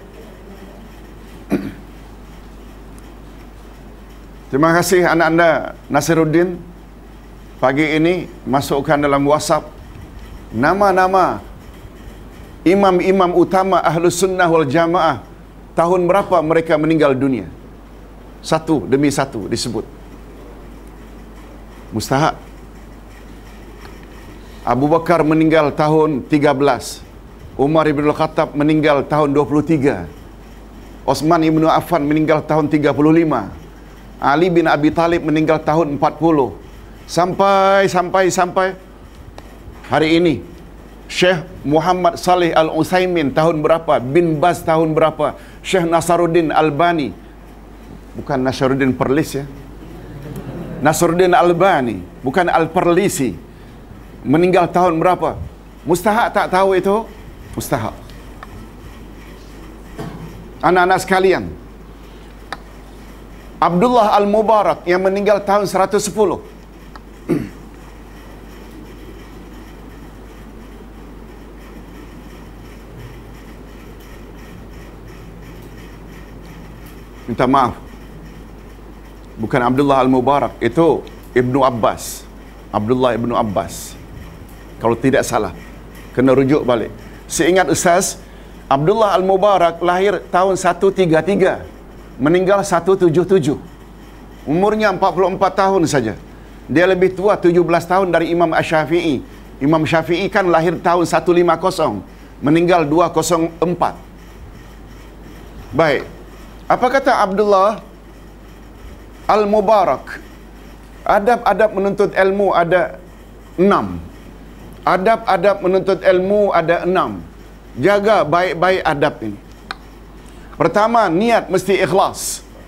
terima kasih anak-anda Nasiruddin, pagi ini masukkan dalam WhatsApp nama-nama imam-imam utama Ahlus Sunnah wal Jamaah, tahun berapa mereka meninggal dunia. Satu demi satu disebut. Mustahak. Abu Bakar meninggal tahun tiga belas. Umar ibn Al-Khattab meninggal tahun dua puluh tiga. Osman ibn Affan meninggal tahun tiga puluh lima. Ali bin Abi Talib meninggal tahun empat puluh. Sampai, sampai, sampai hari ini. Syekh Muhammad Saleh Al-Utsaimin tahun berapa? Bin Baz tahun berapa? Syekh Nasaruddin Albani. Bukan Nasaruddin Perlis ya. Nasaruddin Albani. Bukan Al-Perlisi. Meninggal tahun berapa? Mustahak tak tahu itu? Mustahak. Anak-anak sekalian, Abdullah Al-Mubarak yang meninggal tahun seratus sepuluh. Minta maaf, bukan Abdullah Al-Mubarak, itu Ibnu Abbas. Abdullah Ibnu Abbas, kalau tidak salah. Kena rujuk balik. Seingat Ustaz, Abdullah Al-Mubarak lahir tahun seratus tiga puluh tiga, meninggal seratus tujuh puluh tujuh. Umurnya empat puluh empat tahun saja. Dia lebih tua tujuh belas tahun dari Imam Asy-Syafi'i. Imam Syafi'i kan lahir tahun seratus lima puluh, meninggal dua ratus empat. Baik. Apa kata Abdullah Al-Mubarak? Adab-adab menuntut ilmu ada enam. Adab-adab menuntut ilmu ada enam. Jaga baik-baik adab ini. Pertama, niat mesti ikhlas.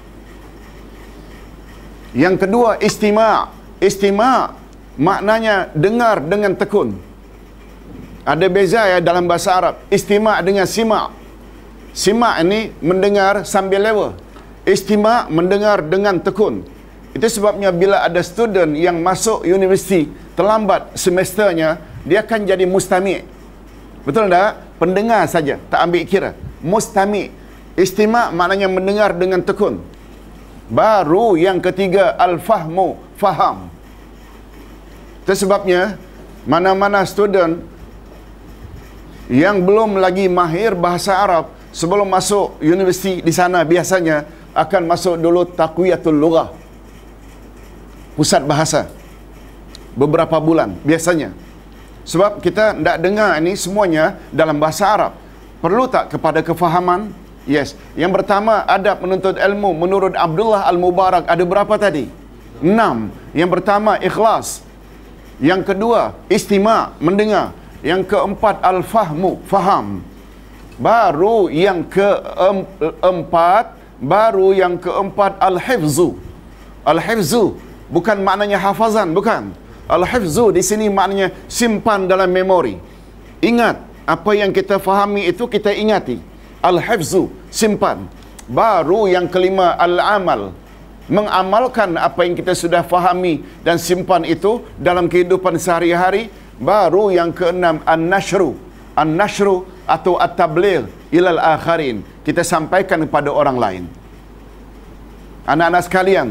Yang kedua, istima'. Istima' maknanya dengar dengan tekun. Ada beza ya dalam bahasa Arab. Istima' dengan sima'. Sima' ini mendengar sambil lewa. Istima' mendengar dengan tekun. Itu sebabnya bila ada student yang masuk universiti terlambat semesternya, dia akan jadi mustami'. Betul tak? Pendengar saja, tak ambil kira. Mustami'. Istima' maknanya mendengar dengan tekun. Baru yang ketiga, al-fahmu, faham. Itu sebabnya mana-mana student yang belum lagi mahir bahasa Arab, sebelum masuk universiti di sana biasanya akan masuk dulu taqwiyatul lughah, pusat bahasa, beberapa bulan biasanya. Sebab kita tidak dengar ini semuanya dalam bahasa Arab. Perlu tak kepada kefahaman? Yes. Yang pertama, adab menuntut ilmu menurut Abdullah Al-Mubarak ada berapa tadi? Enam. Yang pertama, ikhlas. Yang kedua, istima', mendengar. Yang keempat, al-fahmu, faham. Baru yang keempat, baru yang keempat, al-hifzu. Al-hifzu bukan maknanya hafazan, bukan. Al-hifzu di sini maknanya simpan dalam memori. Ingat apa yang kita fahami itu kita ingati. Al-hifzu, simpan. Baru yang kelima, al-amal, mengamalkan apa yang kita sudah fahami dan simpan itu dalam kehidupan sehari-hari. Baru yang keenam, an-nashru, an-nashru atau at-tabligh ilal akharin, kita sampaikan kepada orang lain. Anak-anak sekalian,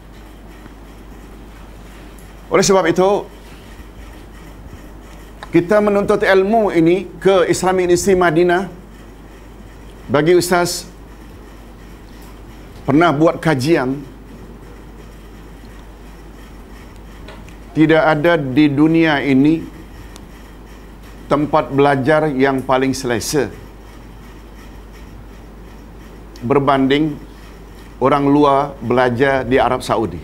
oleh sebab itu kita menuntut ilmu ini ke Islamic University Madinah. Bagi ustaz pernah buat kajian, tidak ada di dunia ini tempat belajar yang paling selesa berbanding orang luar belajar di Arab Saudi.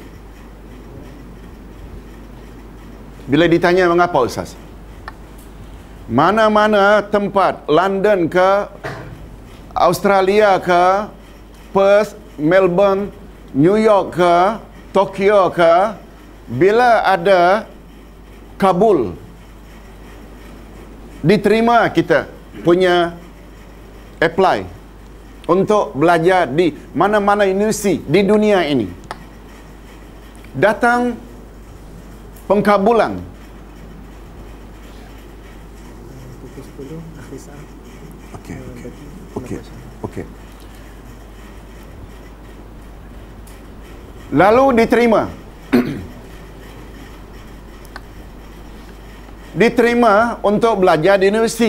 Bila ditanya mengapa ustaz, mana-mana tempat, London ke, Australia ke, Perth, Melbourne, New York ke, Tokyo ke, bila ada Kabul, diterima kita punya apply untuk belajar di mana-mana universiti di dunia ini. Datang pengkabulan. Okey, okey. Okey. Okey. Lalu diterima. Diterima untuk belajar di universiti.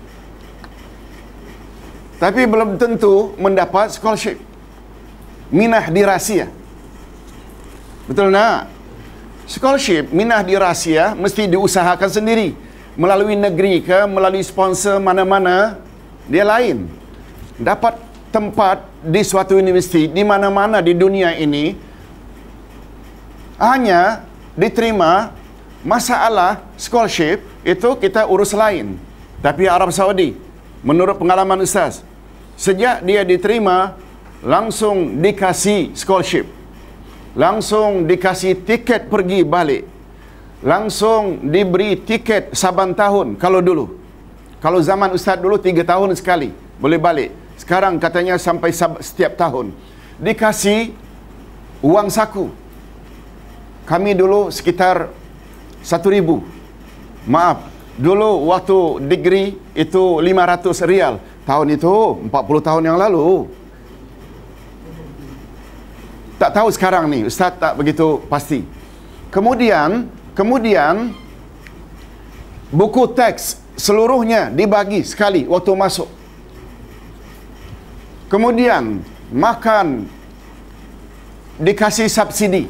Tapi belum tentu mendapat scholarship. Minah dirahsia. Betul tak? Scholarship, minah dirahsia mesti diusahakan sendiri. Melalui negeri ke, melalui sponsor mana-mana, dia lain. Dapat tempat di suatu universiti, di mana-mana di dunia ini, hanya diterima. Masalah scholarship itu kita urus lain. Tapi Arab Saudi, menurut pengalaman ustaz, sejak dia diterima, langsung dikasih scholarship, langsung dikasih tiket pergi balik, langsung diberi tiket saban tahun. Kalau dulu, kalau zaman ustaz dulu tiga tahun sekali boleh balik. Sekarang katanya sampai setiap tahun. Dikasih uang saku. Kami dulu sekitar satu ribu. Maaf, dulu waktu degree itu lima ratus rial. Tahun itu empat puluh tahun yang lalu. Tak tahu sekarang ni, ustaz tak begitu pasti. Kemudian, kemudian buku teks seluruhnya dibagi sekali waktu masuk. Kemudian makan dikasih subsidi.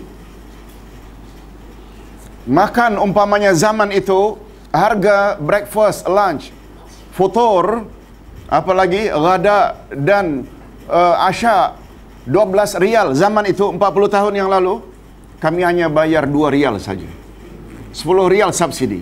Makan umpamanya zaman itu harga breakfast, lunch, futur, apalagi ghada dan uh, asya dua belas rial zaman itu empat puluh tahun yang lalu. Kami hanya bayar dua rial saja. sepuluh rial subsidi.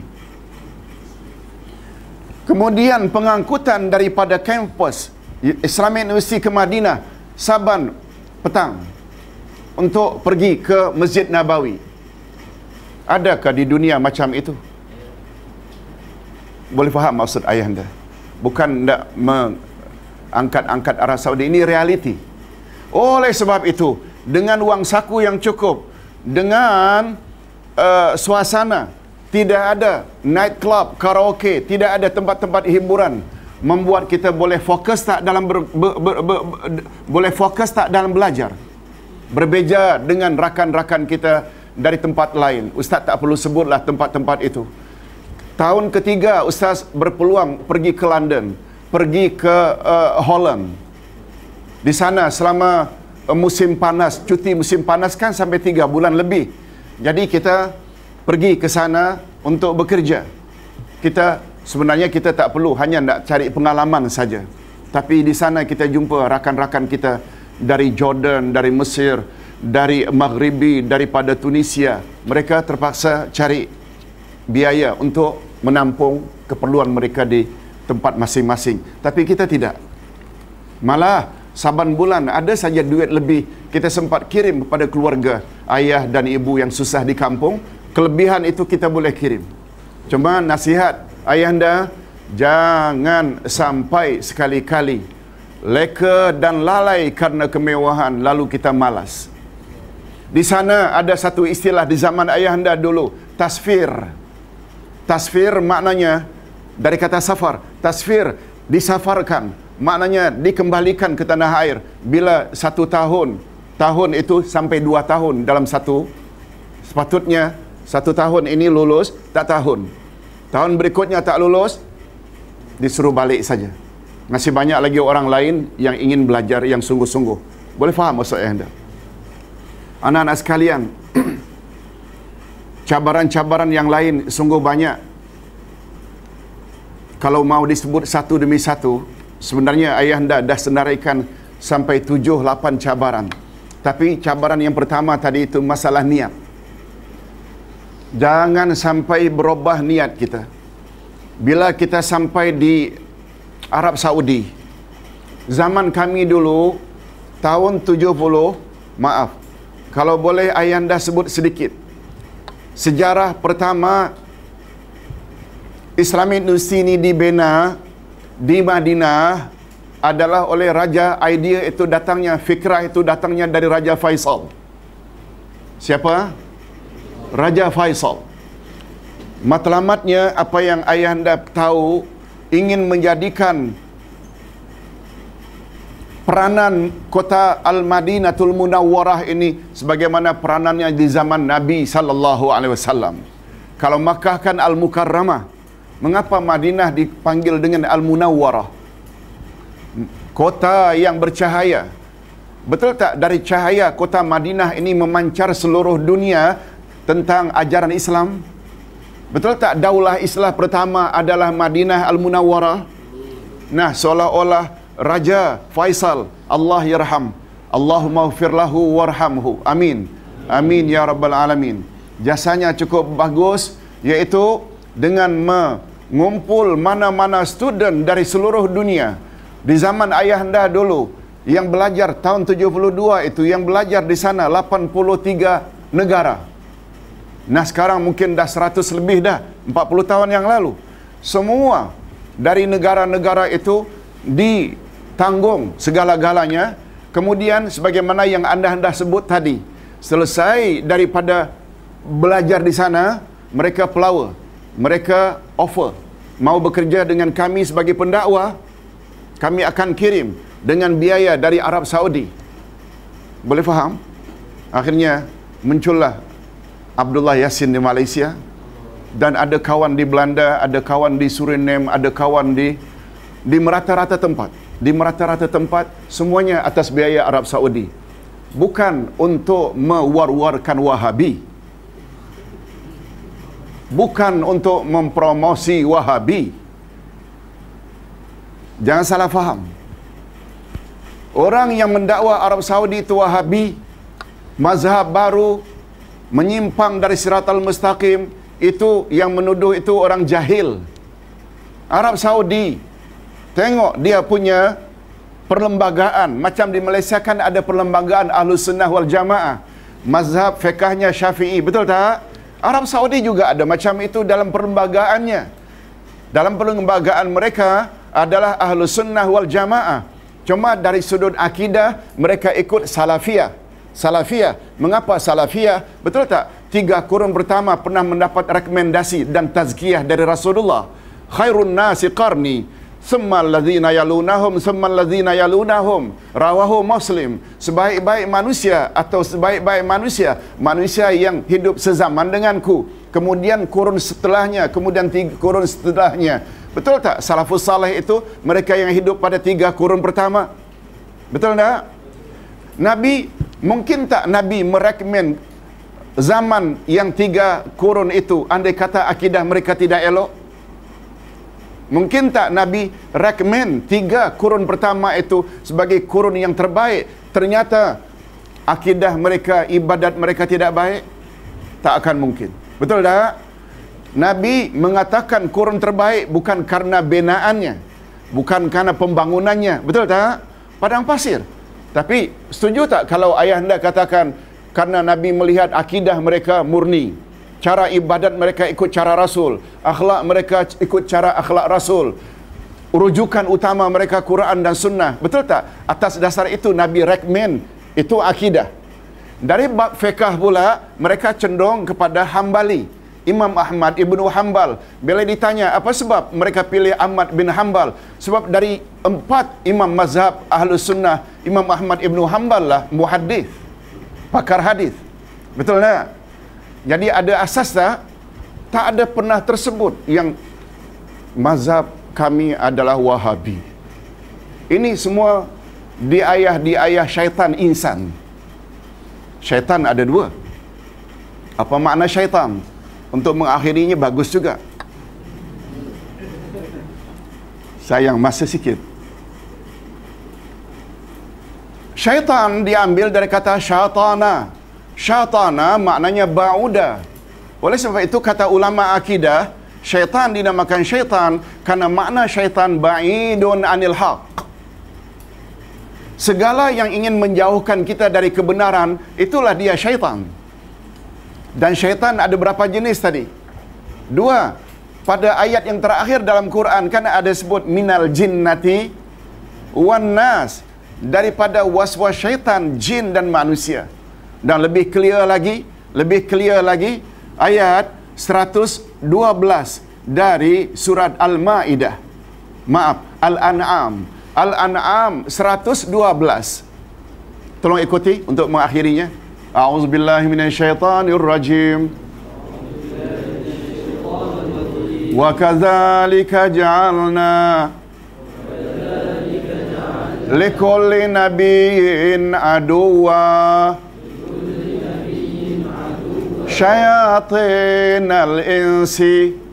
Kemudian pengangkutan daripada kampus Islamic University ke Madinah saban petang untuk pergi ke Masjid Nabawi. Adakah di dunia macam itu? Boleh faham maksud ayah anda? Bukan nak mengangkat-angkat Arab Saudi. Ini realiti. Oleh sebab itu, dengan wang saku yang cukup, dengan uh, suasana, tidak ada night club, karaoke, tidak ada tempat-tempat hiburan, membuat kita boleh fokus tak dalam ber, ber, ber, ber, ber, boleh fokus tak dalam belajar. Berbeza dengan rakan-rakan kita dari tempat lain. Ustaz tak perlu sebutlah tempat-tempat itu. Tahun ketiga Ustaz berpeluang pergi ke London, pergi ke uh, Holland. Di sana selama uh, musim panas, cuti musim panas kan sampai tiga bulan lebih. Jadi kita pergi ke sana untuk bekerja. Kita sebenarnya kita tak perlu, hanya nak cari pengalaman saja. Tapi di sana kita jumpa rakan-rakan kita dari Jordan, dari Mesir, dari Maghribi, daripada Tunisia. Mereka terpaksa cari biaya untuk menampung keperluan mereka di tempat masing-masing. Tapi kita tidak. Malah saban bulan ada saja duit lebih, kita sempat kirim kepada keluarga, ayah dan ibu yang susah di kampung. Kelebihan itu kita boleh kirim. Cuma nasihat ayahanda, jangan sampai sekali-kali leka dan lalai karena kemewahan lalu kita malas. Di sana ada satu istilah di zaman ayahanda dulu, tasfir. Tasfir maknanya dari kata safar. Tasfir, disafarkan, maknanya dikembalikan ke tanah air. Bila satu tahun, tahun itu sampai dua tahun dalam satu, sepatutnya satu tahun ini lulus, tak tahun. Tahun berikutnya tak lulus, disuruh balik saja. Masih banyak lagi orang lain yang ingin belajar yang sungguh-sungguh. Boleh faham maksud anda? Anak-anak sekalian, cabaran-cabaran yang lain sungguh banyak. Kalau mau disebut satu demi satu, sebenarnya ayahanda dah senaraikan sampai tujuh lapan cabaran. Tapi cabaran yang pertama tadi itu masalah niat. Jangan sampai berubah niat kita. Bila kita sampai di Arab Saudi, zaman kami dulu tahun tujuh puluh, maaf, kalau boleh ayahanda sebut sedikit. Sejarah pertama Islamic University ini dibina di Madinah adalah oleh Raja, idea itu datangnya, fikrah itu datangnya dari Raja Faisal. Siapa? Raja Faisal. Matlamatnya apa yang ayahanda tahu, ingin menjadikan peranan kota Al-Madinatul Munawwarah ini sebagaimana peranannya di zaman Nabi sallallahu alaihi wasallam. Kalau Makkah kan Al-Mukarramah, mengapa Madinah dipanggil dengan Al-Munawwarah? Kota yang bercahaya. Betul tak dari cahaya kota Madinah ini memancar seluruh dunia tentang ajaran Islam? Betul tak daulah Islam pertama adalah Madinah Al-Munawwarah? Nah, seolah-olah Raja Faisal, Allah yarham, Allahumma ghfir lahu warhamhu, amin, amin ya rabbal alamin, jasanya cukup bagus, iaitu dengan mengumpul mana-mana student dari seluruh dunia. Di zaman ayahanda dulu yang belajar tahun tujuh puluh dua itu, yang belajar di sana lapan puluh tiga negara. Nah sekarang mungkin dah seratus lebih dah, empat puluh tahun yang lalu. Semua dari negara-negara itu ditanggung segala-galanya. Kemudian sebagaimana yang anda-anda sebut tadi, selesai daripada belajar di sana, mereka pelawa, mereka offer, mau bekerja dengan kami sebagai pendakwah, kami akan kirim dengan biaya dari Arab Saudi. Boleh faham? Akhirnya muncullah Abdullah Yassin di Malaysia, dan ada kawan di Belanda, ada kawan di Suriname, ada kawan di di merata-rata tempat. Di merata-rata tempat, semuanya atas biaya Arab Saudi. Bukan untuk mewar-warkan Wahabi, bukan untuk mempromosi Wahabi. Jangan salah faham. Orang yang mendakwa Arab Saudi itu Wahabi, mazhab baru, menyimpang dari siratal mustaqim, itu yang menuduh itu orang jahil. Arab Saudi, tengok dia punya perlembagaan. Macam di Malaysia kan ada perlembagaan Ahlus Sunnah wal Jamaah, mazhab fiqahnya Syafi'i, betul tak? Arab Saudi juga ada macam itu dalam perlembagaannya. Dalam perlembagaan mereka adalah Ahlus Sunnah wal Jamaah. Cuma dari sudut akidah, mereka ikut salafiyah. Salafiyah. Mengapa salafiyah? Betul tak? Tiga kurun pertama pernah mendapat rekomendasi dan tazkiyah dari Rasulullah. Khairun nasi qarni, summa allazina yalunahum, summa allazina yalunahum. Rawahu Muslim. Sebaik-baik manusia atau sebaik-baik manusia, manusia yang hidup sezaman denganku. Kemudian kurun setelahnya, kemudian tiga kurun setelahnya. Betul tak? Salafus salih itu mereka yang hidup pada tiga kurun pertama. Betul tak? Nabi, mungkin tak Nabi merekomen zaman yang tiga kurun itu, andai kata akidah mereka tidak elok? Mungkin tak Nabi rekomen tiga kurun pertama itu sebagai kurun yang terbaik, ternyata akidah mereka, ibadat mereka tidak baik? Tak akan mungkin. Betul tak? Nabi mengatakan kurun terbaik bukan karena binaannya, bukan karena pembangunannya. Betul tak? Padang pasir. Tapi setuju tak kalau ayah anda katakan karena Nabi melihat akidah mereka murni, cara ibadat mereka ikut cara Rasul, akhlak mereka ikut cara akhlak Rasul, rujukan utama mereka Quran dan Sunnah. Betul tak? Atas dasar itu Nabi rekomen itu akidah. Dari bab fiqh pula, mereka cenderung kepada Hambali. Imam Ahmad Ibnu Hanbal, bila ditanya apa sebab mereka pilih Ahmad bin Hanbal, sebab dari empat imam mazhab Ahlus Sunnah, Imam Ahmad Ibnu Hanbal lah muhaddis, pakar hadis. Betul tak? Jadi ada asas tak? Tak ada pernah tersebut yang mazhab kami adalah Wahabi. Ini semua diayah-diayah syaitan insan. Syaitan ada dua. Apa makna syaitan? Untuk mengakhirinya bagus juga. Sayang masa sikit. Syaitan diambil dari kata syaitana. Syaitana maknanya ba'uda. Oleh sebab itu kata ulama akidah, syaitan dinamakan syaitan karena makna syaitan ba'idun anil haq. Segala yang ingin menjauhkan kita dari kebenaran, itulah dia syaitan. Dan syaitan ada berapa jenis tadi? Dua. Pada ayat yang terakhir dalam Quran kan ada sebut minal jinnati wan nas, daripada waswas syaitan jin dan manusia. Dan lebih clear lagi, lebih clear lagi ayat seratus dua belas dari surat Al-Maidah. Maaf, Al-An'am. Al-An'am seratus dua belas. Tolong ikuti untuk mengakhirinya. A'udzubillahi minasyaitonirrajim. Wa kadzalika ja'alna likulli nabiyyin aduwwa syayatinal insi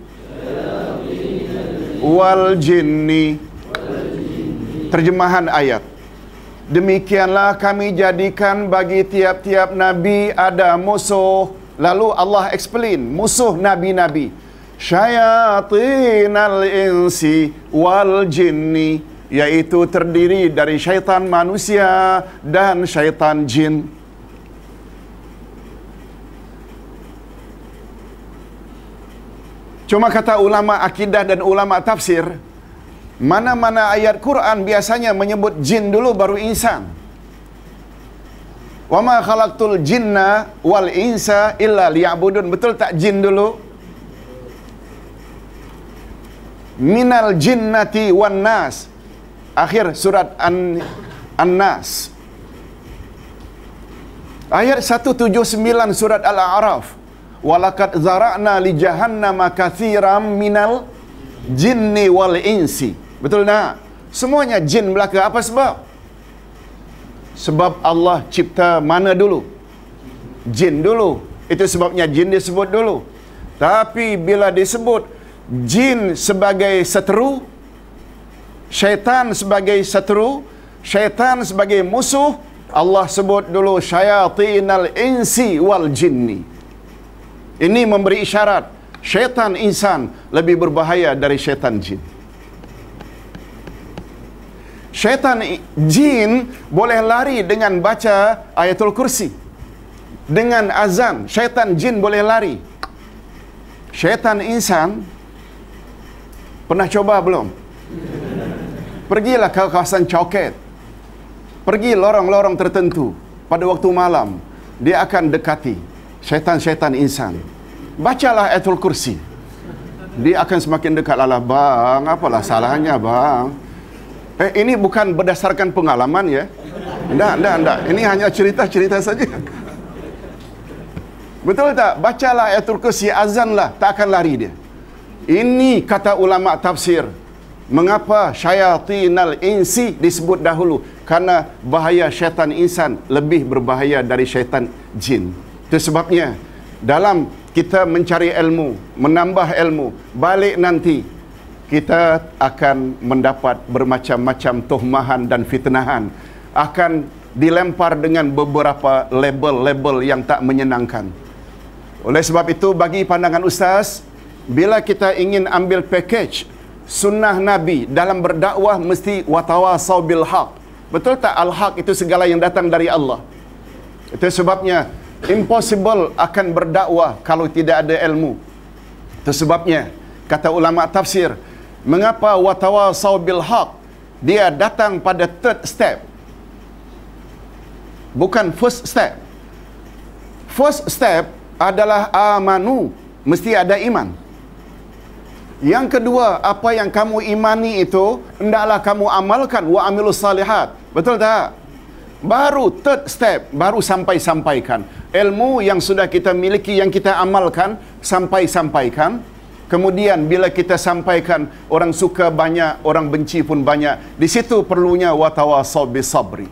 wal jinni. Terjemahan ayat. Demikianlah kami jadikan bagi tiap-tiap nabi ada musuh. Lalu Allah explain musuh nabi-nabi. Syayatinal insi wal jinni, yaitu terdiri dari syaitan manusia dan syaitan jin. Cuma kata ulama akidah dan ulama tafsir, mana-mana ayat Quran biasanya menyebut jin dulu baru insan. Wa ma khalaqtul jinna wal insa illa liya'budun. Betul tak jin dulu? Minal jinnati wan nas. Akhir surat An- An-Nas. Ayat seratus tujuh puluh sembilan surat Al-A'raf. Walaqad zara'na li jahannama katsiran minal jinni wal insi. Betul tak? Semuanya jin belaka. Apa sebab? Sebab Allah cipta mana dulu? Jin dulu. Itu sebabnya jin disebut dulu. Tapi bila disebut jin sebagai seteru, syaitan sebagai seteru, syaitan sebagai musuh, Allah sebut dulu syayatinal insi wal jinni. Ini memberi isyarat syaitan insan lebih berbahaya dari syaitan jin. Syaitan jin boleh lari dengan baca ayatul kursi, dengan azan. Syaitan jin boleh lari. Syaitan insan pernah coba belum? Pergilah ke kawasan Coket, pergi lorong-lorong tertentu pada waktu malam, dia akan dekati syaitan-syaitan insan. Bacalah Ayatul Kursi. Dia akan semakin dekat. Alah bang, apalah salahnya bang? Eh, ini bukan berdasarkan pengalaman ya. Enggak, enggak, enggak. Ini hanya cerita-cerita saja. Betul tak? Bacalah Ayatul Kursi, azanlah, tak akan lari dia. Ini kata ulama tafsir. Mengapa syayatinal insi disebut dahulu? Karena bahaya syaitan insan lebih berbahaya dari syaitan jin. Itu sebabnya dalam kita mencari ilmu, menambah ilmu, balik nanti kita akan mendapat bermacam-macam tuhmahan dan fitnahan. Akan dilempar dengan beberapa label-label yang tak menyenangkan. Oleh sebab itu, bagi pandangan ustaz, bila kita ingin ambil package sunnah Nabi dalam berdakwah, mesti watawasau bil haq. Betul tak? Al-haq itu segala yang datang dari Allah. Itu sebabnya impossible akan berdakwah kalau tidak ada ilmu. Itu sebabnya kata ulama tafsir, mengapa watawasau bil haq dia datang pada third step, bukan first step. First step adalah amanu, mesti ada iman. Yang kedua, apa yang kamu imani itu hendaklah kamu amalkan, wa amilus salihat. Betul tak? Baru third step, baru sampai-sampaikan. Ilmu yang sudah kita miliki, yang kita amalkan, sampai-sampaikan. Kemudian bila kita sampaikan, orang suka banyak, orang benci pun banyak. Di situ perlunya watawasau bisabri.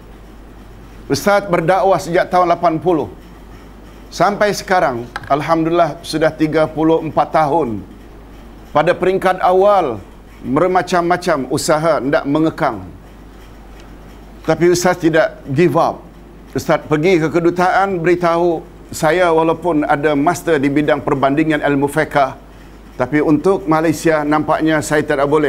Ustaz berdakwah sejak tahun lapan puluh. Sampai sekarang, alhamdulillah sudah tiga puluh empat tahun. Pada peringkat awal, bermacam-macam usaha hendak mengekang. Tapi Ustaz tidak give up. Ustaz pergi ke kedutaan, beritahu saya walaupun ada master di bidang perbandingan ilmu fiqh, tapi untuk Malaysia nampaknya saya tidak boleh.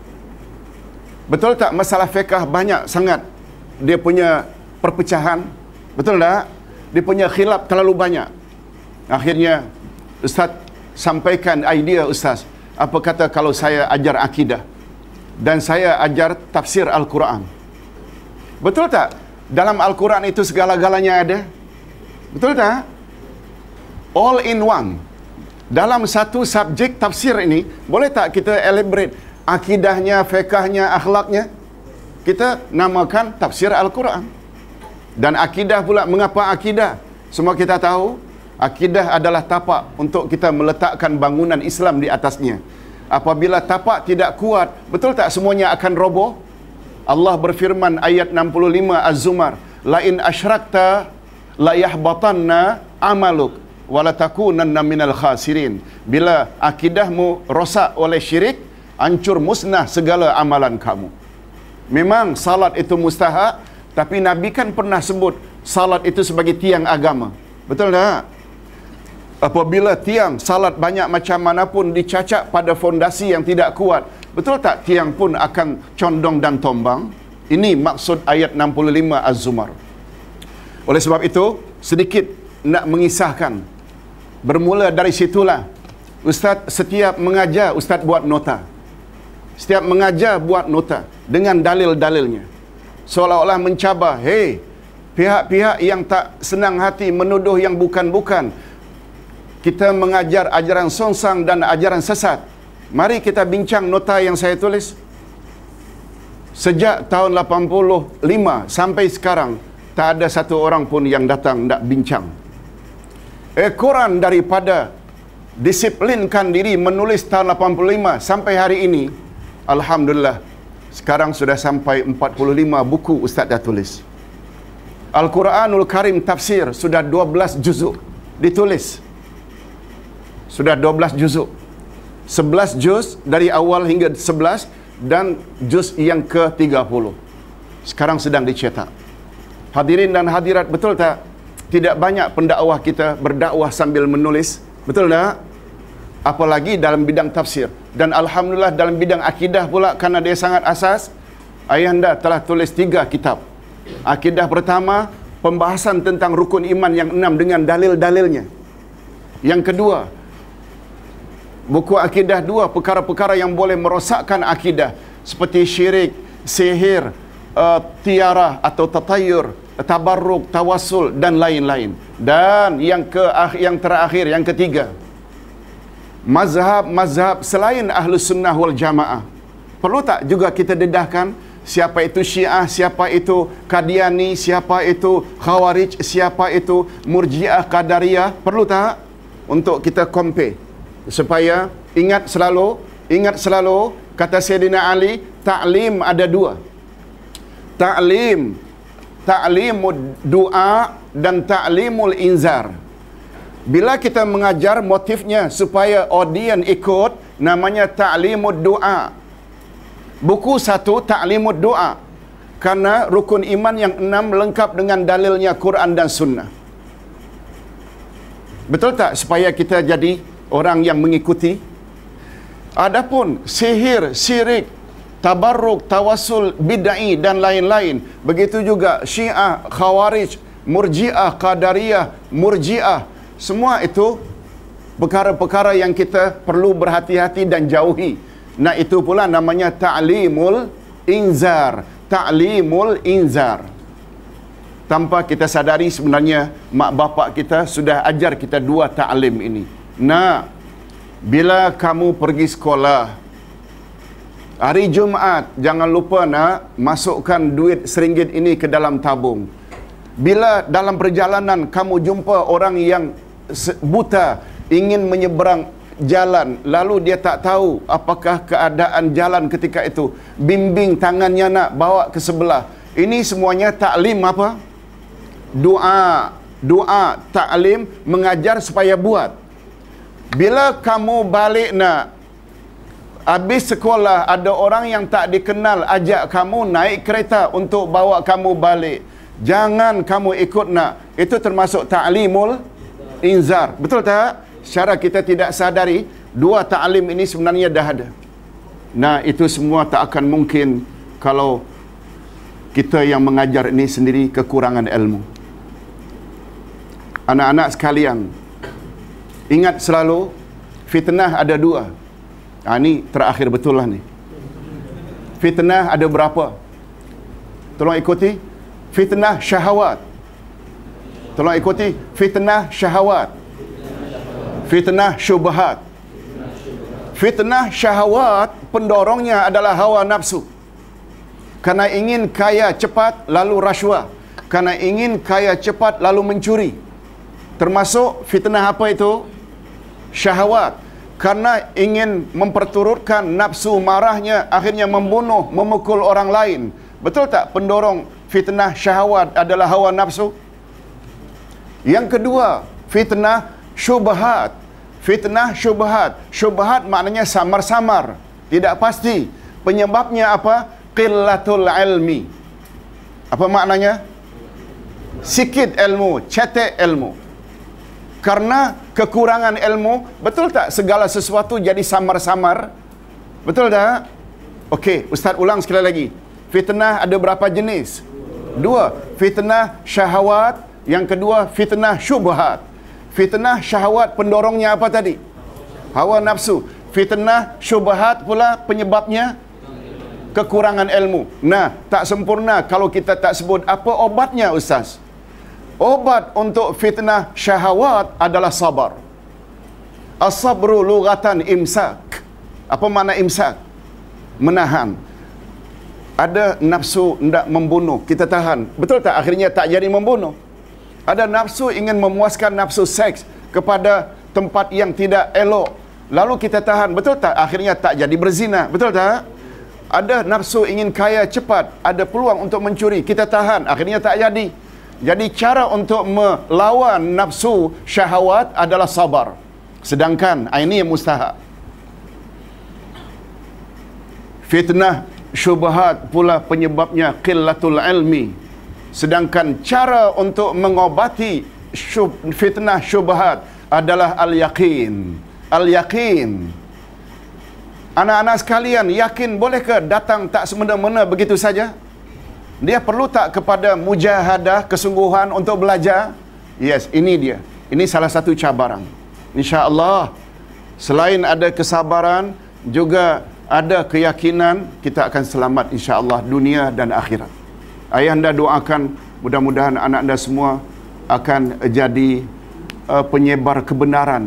Betul tak? Masalah fiqh banyak sangat dia punya perpecahan. Betul tak? Dia punya khilaf terlalu banyak. Akhirnya Ustaz sampaikan idea Ustaz. Apa kata kalau saya ajar akidah dan saya ajar tafsir Al-Quran? Betul tak? Dalam Al-Quran itu segala-galanya ada. Betul tak? All in one. Dalam satu subjek tafsir ini, boleh tak kita elaborate akidahnya, fiqahnya, akhlaknya? Kita namakan tafsir Al-Quran. Dan akidah pula, mengapa akidah? Semua kita tahu, akidah adalah tapak untuk kita meletakkan bangunan Islam di atasnya. Apabila tapak tidak kuat, betul tak semuanya akan roboh? Allah berfirman ayat enam puluh lima Az-Zumar, la in asyrakta la yahbatanna amaluk wa la takunanna minal khasirin. Bila akidahmu rosak oleh syirik, hancur musnah segala amalan kamu. Memang salat itu mustahak, tapi Nabi kan pernah sebut salat itu sebagai tiang agama. Betul tak? Apabila tiang salat banyak macam manapun dicacat pada fondasi yang tidak kuat, betul tak tiang pun akan condong dan tombang? Ini maksud ayat enam puluh lima Az-Zumar. Oleh sebab itu, sedikit nak mengisahkan. Bermula dari situlah, Ustaz setiap mengajar, Ustaz buat nota. Setiap mengajar buat nota dengan dalil-dalilnya. Seolah-olah mencabar, hei, pihak-pihak yang tak senang hati menuduh yang bukan-bukan, kita mengajar ajaran songsang dan ajaran sesat. Mari kita bincang nota yang saya tulis. Sejak tahun lapan puluh lima sampai sekarang, tak ada satu orang pun yang datang nak bincang. Ekoran daripada disiplinkan diri menulis tahun lapan puluh lima sampai hari ini, alhamdulillah, sekarang sudah sampai empat puluh lima buku Ustaz dah tulis. Al-Quranul Karim tafsir sudah dua belas juzuk ditulis. Sudah dua belas juzuk. sebelas juz dari awal hingga sebelas dan juz yang ke tiga puluh. Sekarang sedang dicetak. Hadirin dan hadirat, betul tak? Tidak banyak pendakwah kita berdakwah sambil menulis. Betul tak? Apalagi dalam bidang tafsir. Dan alhamdulillah dalam bidang akidah pula, karena dia sangat asas, ayahanda telah tulis tiga kitab. Akidah pertama, pembahasan tentang rukun iman yang enam dengan dalil-dalilnya. Yang kedua, buku akidah dua, perkara-perkara yang boleh merosakkan akidah seperti syirik, sihir, uh, tiarah atau tatayur, tabarruk, tawassul dan lain-lain. Dan yang ke yang terakhir, yang ketiga, mazhab-mazhab selain Ahlus Sunnah wal Jamaah. Perlu tak juga kita dedahkan siapa itu Syiah, siapa itu Qadiani, siapa itu Khawarij, siapa itu Murji'ah, Qadariyah? Perlu tak untuk kita compare supaya ingat selalu, ingat selalu kata Sayyidina Ali, ta'lim ada dua. Ta'lim, ta'limud du'a dan ta'limul inzar. Bila kita mengajar, motifnya supaya audien ikut, namanya ta'limud du'a. Buku satu, ta'limud du'a. Karena rukun iman yang enam lengkap dengan dalilnya Quran dan Sunnah. Betul tak? Supaya kita jadi orang yang mengikuti. Adapun sihir, syirik, tabarruk, tawassul, bid'ah dan lain-lain, begitu juga Syiah, Khawarij, Murji'ah, Qadariyah, Murji'ah, semua itu perkara-perkara yang kita perlu berhati-hati dan jauhi. Nah, itu pula namanya ta'limul inzar. Ta'limul inzar. Tanpa kita sadari sebenarnya mak bapak kita sudah ajar kita dua ta'lim ini. Nah, bila kamu pergi sekolah hari Jumaat, jangan lupa nak masukkan duit seringgit ini ke dalam tabung. Bila dalam perjalanan kamu jumpa orang yang buta, ingin menyeberang jalan, lalu dia tak tahu apakah keadaan jalan ketika itu, bimbing tangannya nak bawa ke sebelah. Ini semuanya ta'lim apa? Doa. Doa, ta'lim, mengajar supaya buat. Bila kamu balik nak, habis sekolah ada orang yang tak dikenal ajak kamu naik kereta untuk bawa kamu balik, jangan kamu ikut nak. Itu termasuk ta'limul inzar. Betul tak? Secara kita tidak sadari, dua ta'lim ini sebenarnya dah ada. Nah, itu semua tak akan mungkin kalau kita yang mengajar ini sendiri kekurangan ilmu. Anak-anak sekalian, ingat selalu, fitnah ada dua. Ha, ini terakhir betul lah ni. Fitnah ada berapa? Tolong ikuti. Fitnah syahwat. Tolong ikuti. Fitnah syahwat. Fitnah syubhat. Fitnah syahwat, pendorongnya adalah hawa nafsu. Karena ingin kaya cepat, lalu rasuah. Karena ingin kaya cepat, lalu mencuri. Termasuk fitnah apa itu? Syahwat. Karena ingin memperturutkan nafsu marahnya, akhirnya membunuh, memukul orang lain. Betul tak pendorong fitnah syahwat adalah hawa nafsu? Yang kedua, fitnah syubhat. Fitnah syubhat. Syubhat maknanya samar-samar, tidak pasti. Penyebabnya apa? Qillatul ilmi. Apa maknanya? Sikit ilmu, cetek ilmu. Karena kekurangan ilmu, betul tak segala sesuatu jadi samar-samar? Betul tak? Okey, Ustaz ulang sekali lagi. Fitnah ada berapa jenis? Dua. Fitnah syahwat, yang kedua fitnah syubhat. Fitnah syahwat pendorongnya apa tadi? Hawa nafsu. Fitnah syubhat pula penyebabnya kekurangan ilmu. Nah, tak sempurna kalau kita tak sebut apa obatnya, Ustaz. Obat untuk fitnah syahwat adalah sabar. As-sabru lughatan imsak. Apa makna imsak? Menahan. Ada nafsu hendak membunuh, kita tahan. Betul tak? Akhirnya tak jadi membunuh. Ada nafsu ingin memuaskan nafsu seks kepada tempat yang tidak elok, lalu kita tahan. Betul tak? Akhirnya tak jadi berzina. Betul tak? Ada nafsu ingin kaya cepat, ada peluang untuk mencuri, kita tahan. Akhirnya tak jadi. Jadi cara untuk melawan nafsu syahwat adalah sabar. Sedangkan ini yang mustahak. Fitnah syubhat pula penyebabnya qillatul ilmi. Sedangkan cara untuk mengobati syub, fitnah syubhat adalah al-yaqin. Al-yaqin. Anak-anak sekalian, yakin bolehkah datang tak semena-mena begitu saja? Dia perlu tak kepada mujahadah, kesungguhan untuk belajar? Yes, ini dia. Ini salah satu cabaran. InsyaAllah, selain ada kesabaran, juga ada keyakinan, kita akan selamat insyaAllah dunia dan akhirat. Ayahanda doakan mudah-mudahan anak anda semua akan jadi uh, penyebar kebenaran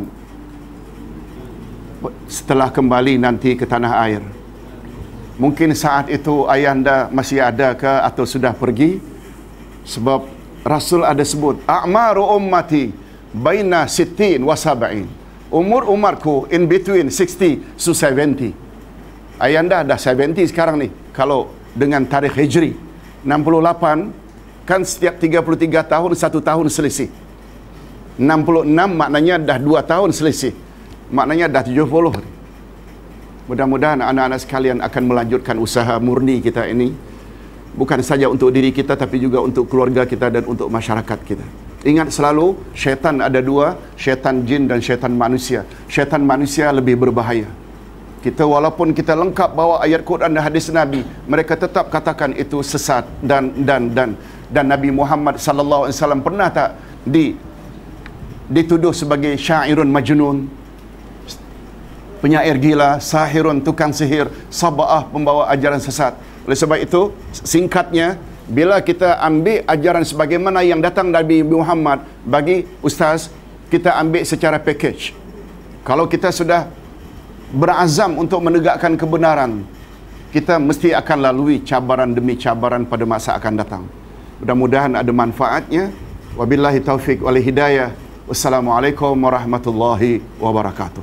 setelah kembali nanti ke tanah air. Mungkin saat itu ayahanda masih ada ke atau sudah pergi, sebab Rasul ada sebut a'maru ummati baina sittin wa sab'in. Umur umatku in between sixty to seventy. Ayahanda dah seventy sekarang ni kalau dengan tarikh Hijri. enam puluh lapan kan setiap tiga puluh tiga tahun satu tahun selisih. enam puluh enam maknanya dah dua tahun selisih. Maknanya dah tujuh puluh. Mudah-mudahan anak-anak sekalian akan melanjutkan usaha murni kita ini, bukan saja untuk diri kita tapi juga untuk keluarga kita dan untuk masyarakat kita. Ingat selalu, syaitan ada dua, syaitan jin dan syaitan manusia. Syaitan manusia lebih berbahaya. Kita walaupun kita lengkap bawa ayat Quran dan hadis Nabi, mereka tetap katakan itu sesat dan dan dan dan Nabi Muhammad sallallahu alaihi wasallam pernah tak di dituduh sebagai syairun majnun, penyair gila, sahirun tukang sihir, sab'ah pembawa ajaran sesat. Oleh sebab itu, singkatnya, bila kita ambil ajaran sebagaimana yang datang dari Nabi Muhammad bagi ustaz, kita ambil secara package. Kalau kita sudah berazam untuk menegakkan kebenaran, kita mesti akan lalui cabaran demi cabaran pada masa akan datang. Mudah-mudahan ada manfaatnya. Wabillahi taufiq wal hidayah. Wassalamualaikum warahmatullahi wabarakatuh.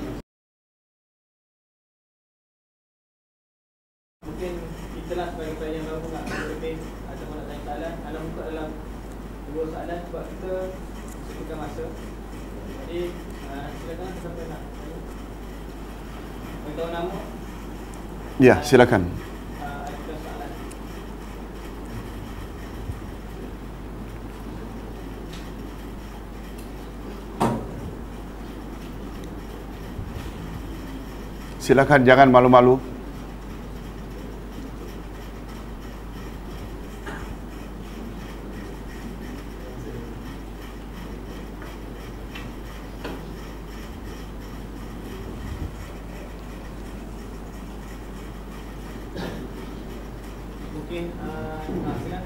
Mungkin itulah sebagai pelajar yang baru nak lebih atau nak tanya soalan, kalau buka dalam dua soalan sebab kita sebutkan masa. Jadi uh, silakan siapa nak tanya. Beritahu nama. Ya, silakan. Uh, ada soalan. Silakan, jangan malu-malu. Mungkin uh, silakan.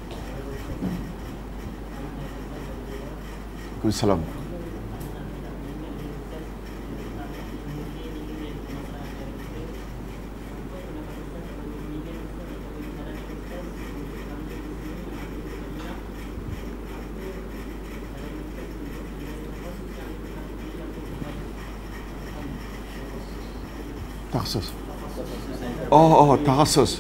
Waalaikumsalam. Takhasus. Oh, oh, takhasus.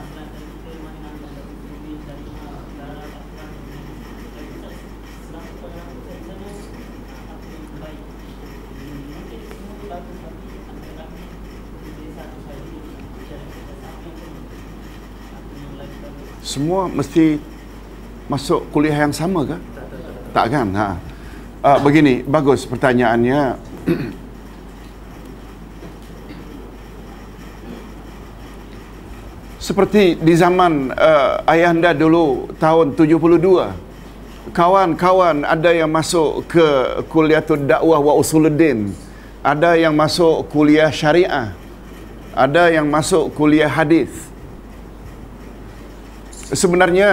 Semua mesti masuk kuliah yang sama ke? Tak kan? Ha. Uh, begini, bagus pertanyaannya. Seperti di zaman uh, ayahanda dulu tahun tujuh puluh dua, kawan-kawan ada yang masuk ke Kuliatul Dakwah wa Usuluddin, ada yang masuk kuliah syariah, ada yang masuk kuliah hadis. Sebenarnya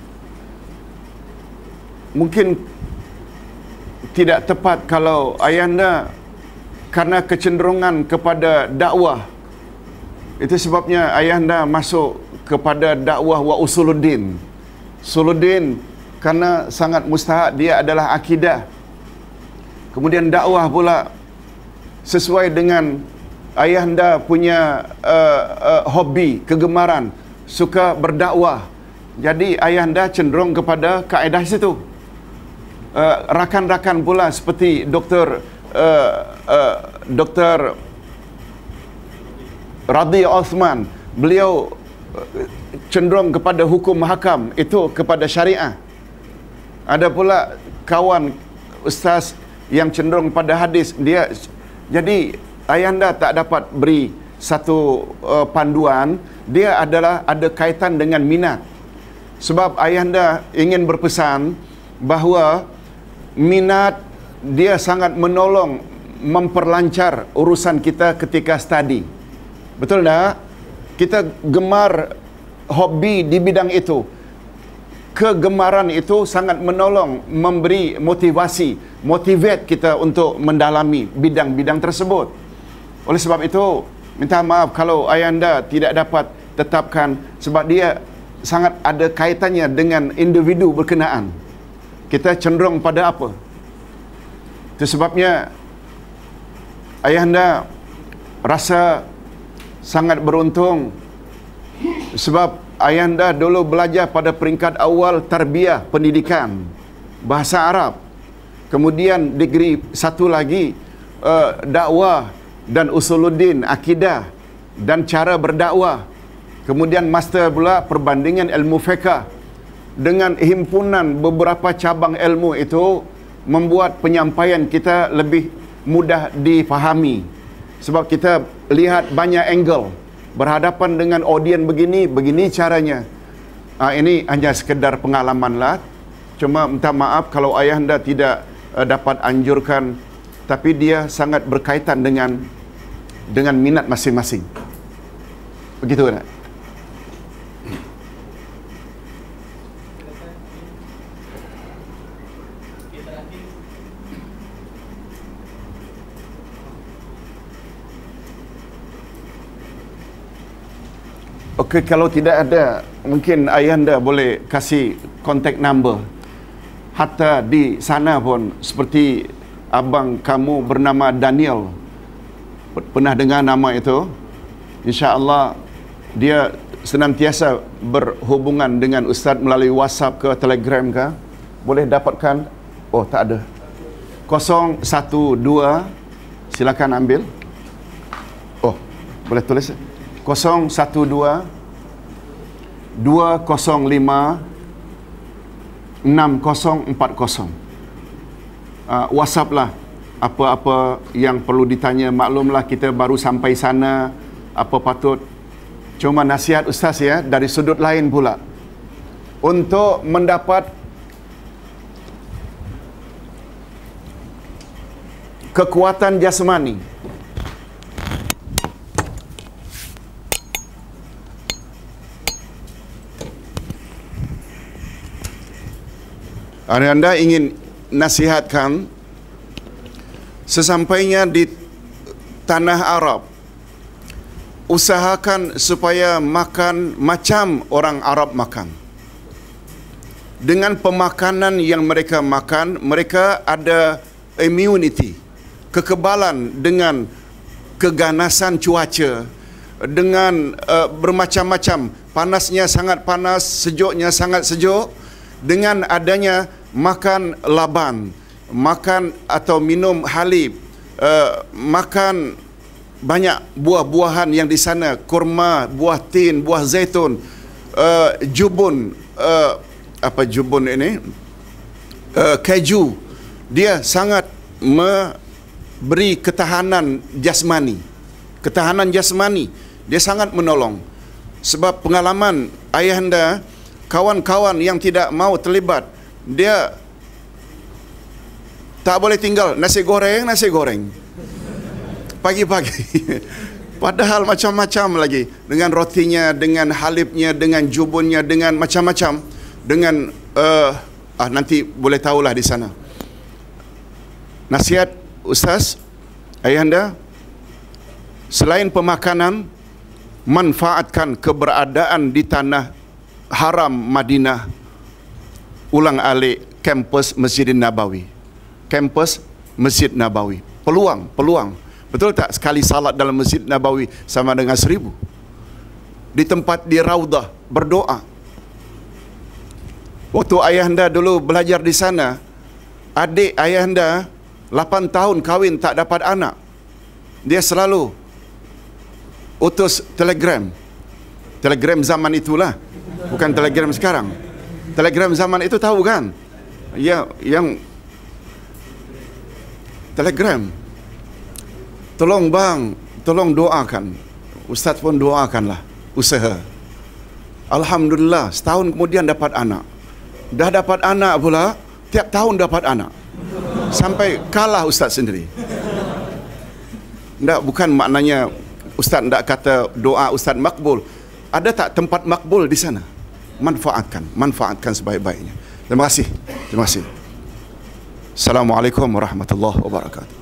mungkin tidak tepat kalau ayahanda karena kecenderungan kepada dakwah. Itu sebabnya ayahanda masuk kepada dakwah wa usuluddin. Usuluddin karena sangat mustahak, dia adalah akidah. Kemudian dakwah pula sesuai dengan ayahanda punya uh, uh, hobi, kegemaran, suka berdakwah. Jadi ayahanda cenderung kepada kaedah situ. Uh, rakan-rakan pula seperti Doktor uh, uh, Doktor Radhi Osman, beliau cenderung kepada hukum hakam, itu kepada syariah. Ada pula kawan ustaz yang cenderung pada hadis, dia. Jadi ayahanda tak dapat beri satu uh, panduan, dia adalah ada kaitan dengan minat. Sebab ayahanda ingin berpesan bahawa minat dia sangat menolong memperlancar urusan kita ketika study. Betul tak? Kita gemar hobi di bidang itu. kegemaran itu sangat menolong, memberi motivasi, motivate kita untuk mendalami bidang-bidang tersebut. Oleh sebab itu, minta maaf kalau ayah anda tidak dapat tetapkan, sebab dia sangat ada kaitannya dengan individu berkenaan. Kita cenderung pada apa? Itu sebabnya ayah anda rasa sangat beruntung sebab ayah anda dulu belajar pada peringkat awal tarbiyah pendidikan bahasa Arab, kemudian degree satu lagi uh, dakwah dan usuluddin akidah dan cara berdakwah, kemudian master pula perbandingan ilmu fiqh. Dengan himpunan beberapa cabang ilmu itu membuat penyampaian kita lebih mudah difahami, sebab kita lihat banyak angle, berhadapan dengan audien begini, begini caranya. Ha, ini hanya sekedar pengalaman lah. Cuma minta maaf kalau ayah anda tidak uh, dapat anjurkan, tapi dia sangat berkaitan dengan dengan minat masing-masing. Begitu kan? Okey, kalau tidak ada, mungkin ayah anda boleh kasih contact number. Hatta di sana pun, seperti abang kamu bernama Daniel, pernah dengar nama itu? InsyaAllah dia senantiasa berhubungan dengan ustaz melalui WhatsApp ke Telegram ke. Boleh dapatkan? Oh, tak ada. kosong satu dua, silakan ambil. Oh, boleh tulis. kosong satu dua dua kosong lima enam kosong empat kosong. Uh, WhatsApp lah apa-apa yang perlu ditanya. Maklumlah kita baru sampai sana, apa patut. Cuma nasihat ustaz ya, dari sudut lain pula, untuk mendapat kekuatan jasmani, anda ingin nasihatkan, sesampainya di tanah Arab, usahakan supaya makan macam orang Arab makan. Dengan pemakanan yang mereka makan, mereka ada immunity, kekebalan dengan keganasan cuaca, dengan uh, bermacam-macam, panasnya sangat panas, sejuknya sangat sejuk. Dengan adanya makan laban, makan atau minum halib, uh, makan banyak buah-buahan yang di sana, kurma, buah tin, buah zaitun, uh, jubun, uh, apa jubun ini, uh, keju. Dia sangat memberi ketahanan jasmani, ketahanan jasmani. Dia sangat menolong. Sebab pengalaman ayah anda, kawan-kawan yang tidak mau terlibat, dia tak boleh tinggal nasi goreng, nasi goreng pagi-pagi. Padahal macam-macam lagi, dengan rotinya, dengan halibnya, dengan jubunnya, dengan macam-macam, dengan uh, ah nanti boleh tahulah di sana. Nasihat ustaz, ayah anda, selain pemakanan, manfaatkan keberadaan di tanah Haram Madinah, ulang alik kampus Masjid Nabawi, kampus Masjid Nabawi. Peluang, peluang. Betul tak? Sekali salat dalam Masjid Nabawi sama dengan seribu. Di tempat di Raudah berdoa. Waktu ayah anda dulu belajar di sana, adik ayah anda lapan tahun kahwin tak dapat anak. Dia selalu utus telegram. Telegram zaman itulah, bukan telegram sekarang. Telegram zaman itu tahu kan? Ya, yang telegram. Tolong bang, tolong doakan. Ustaz pun doakanlah usaha. Alhamdulillah, setahun kemudian dapat anak. Dah dapat anak pula, tiap tahun dapat anak. Sampai kalah ustaz sendiri. Tak, bukan maknanya ustaz tak kata doa ustaz makbul. Ada tak tempat makbul di sana? manfaatkan, manfaatkan sebaik-baiknya. Terima kasih. Terima kasih. Assalamualaikum warahmatullahi wabarakatuh.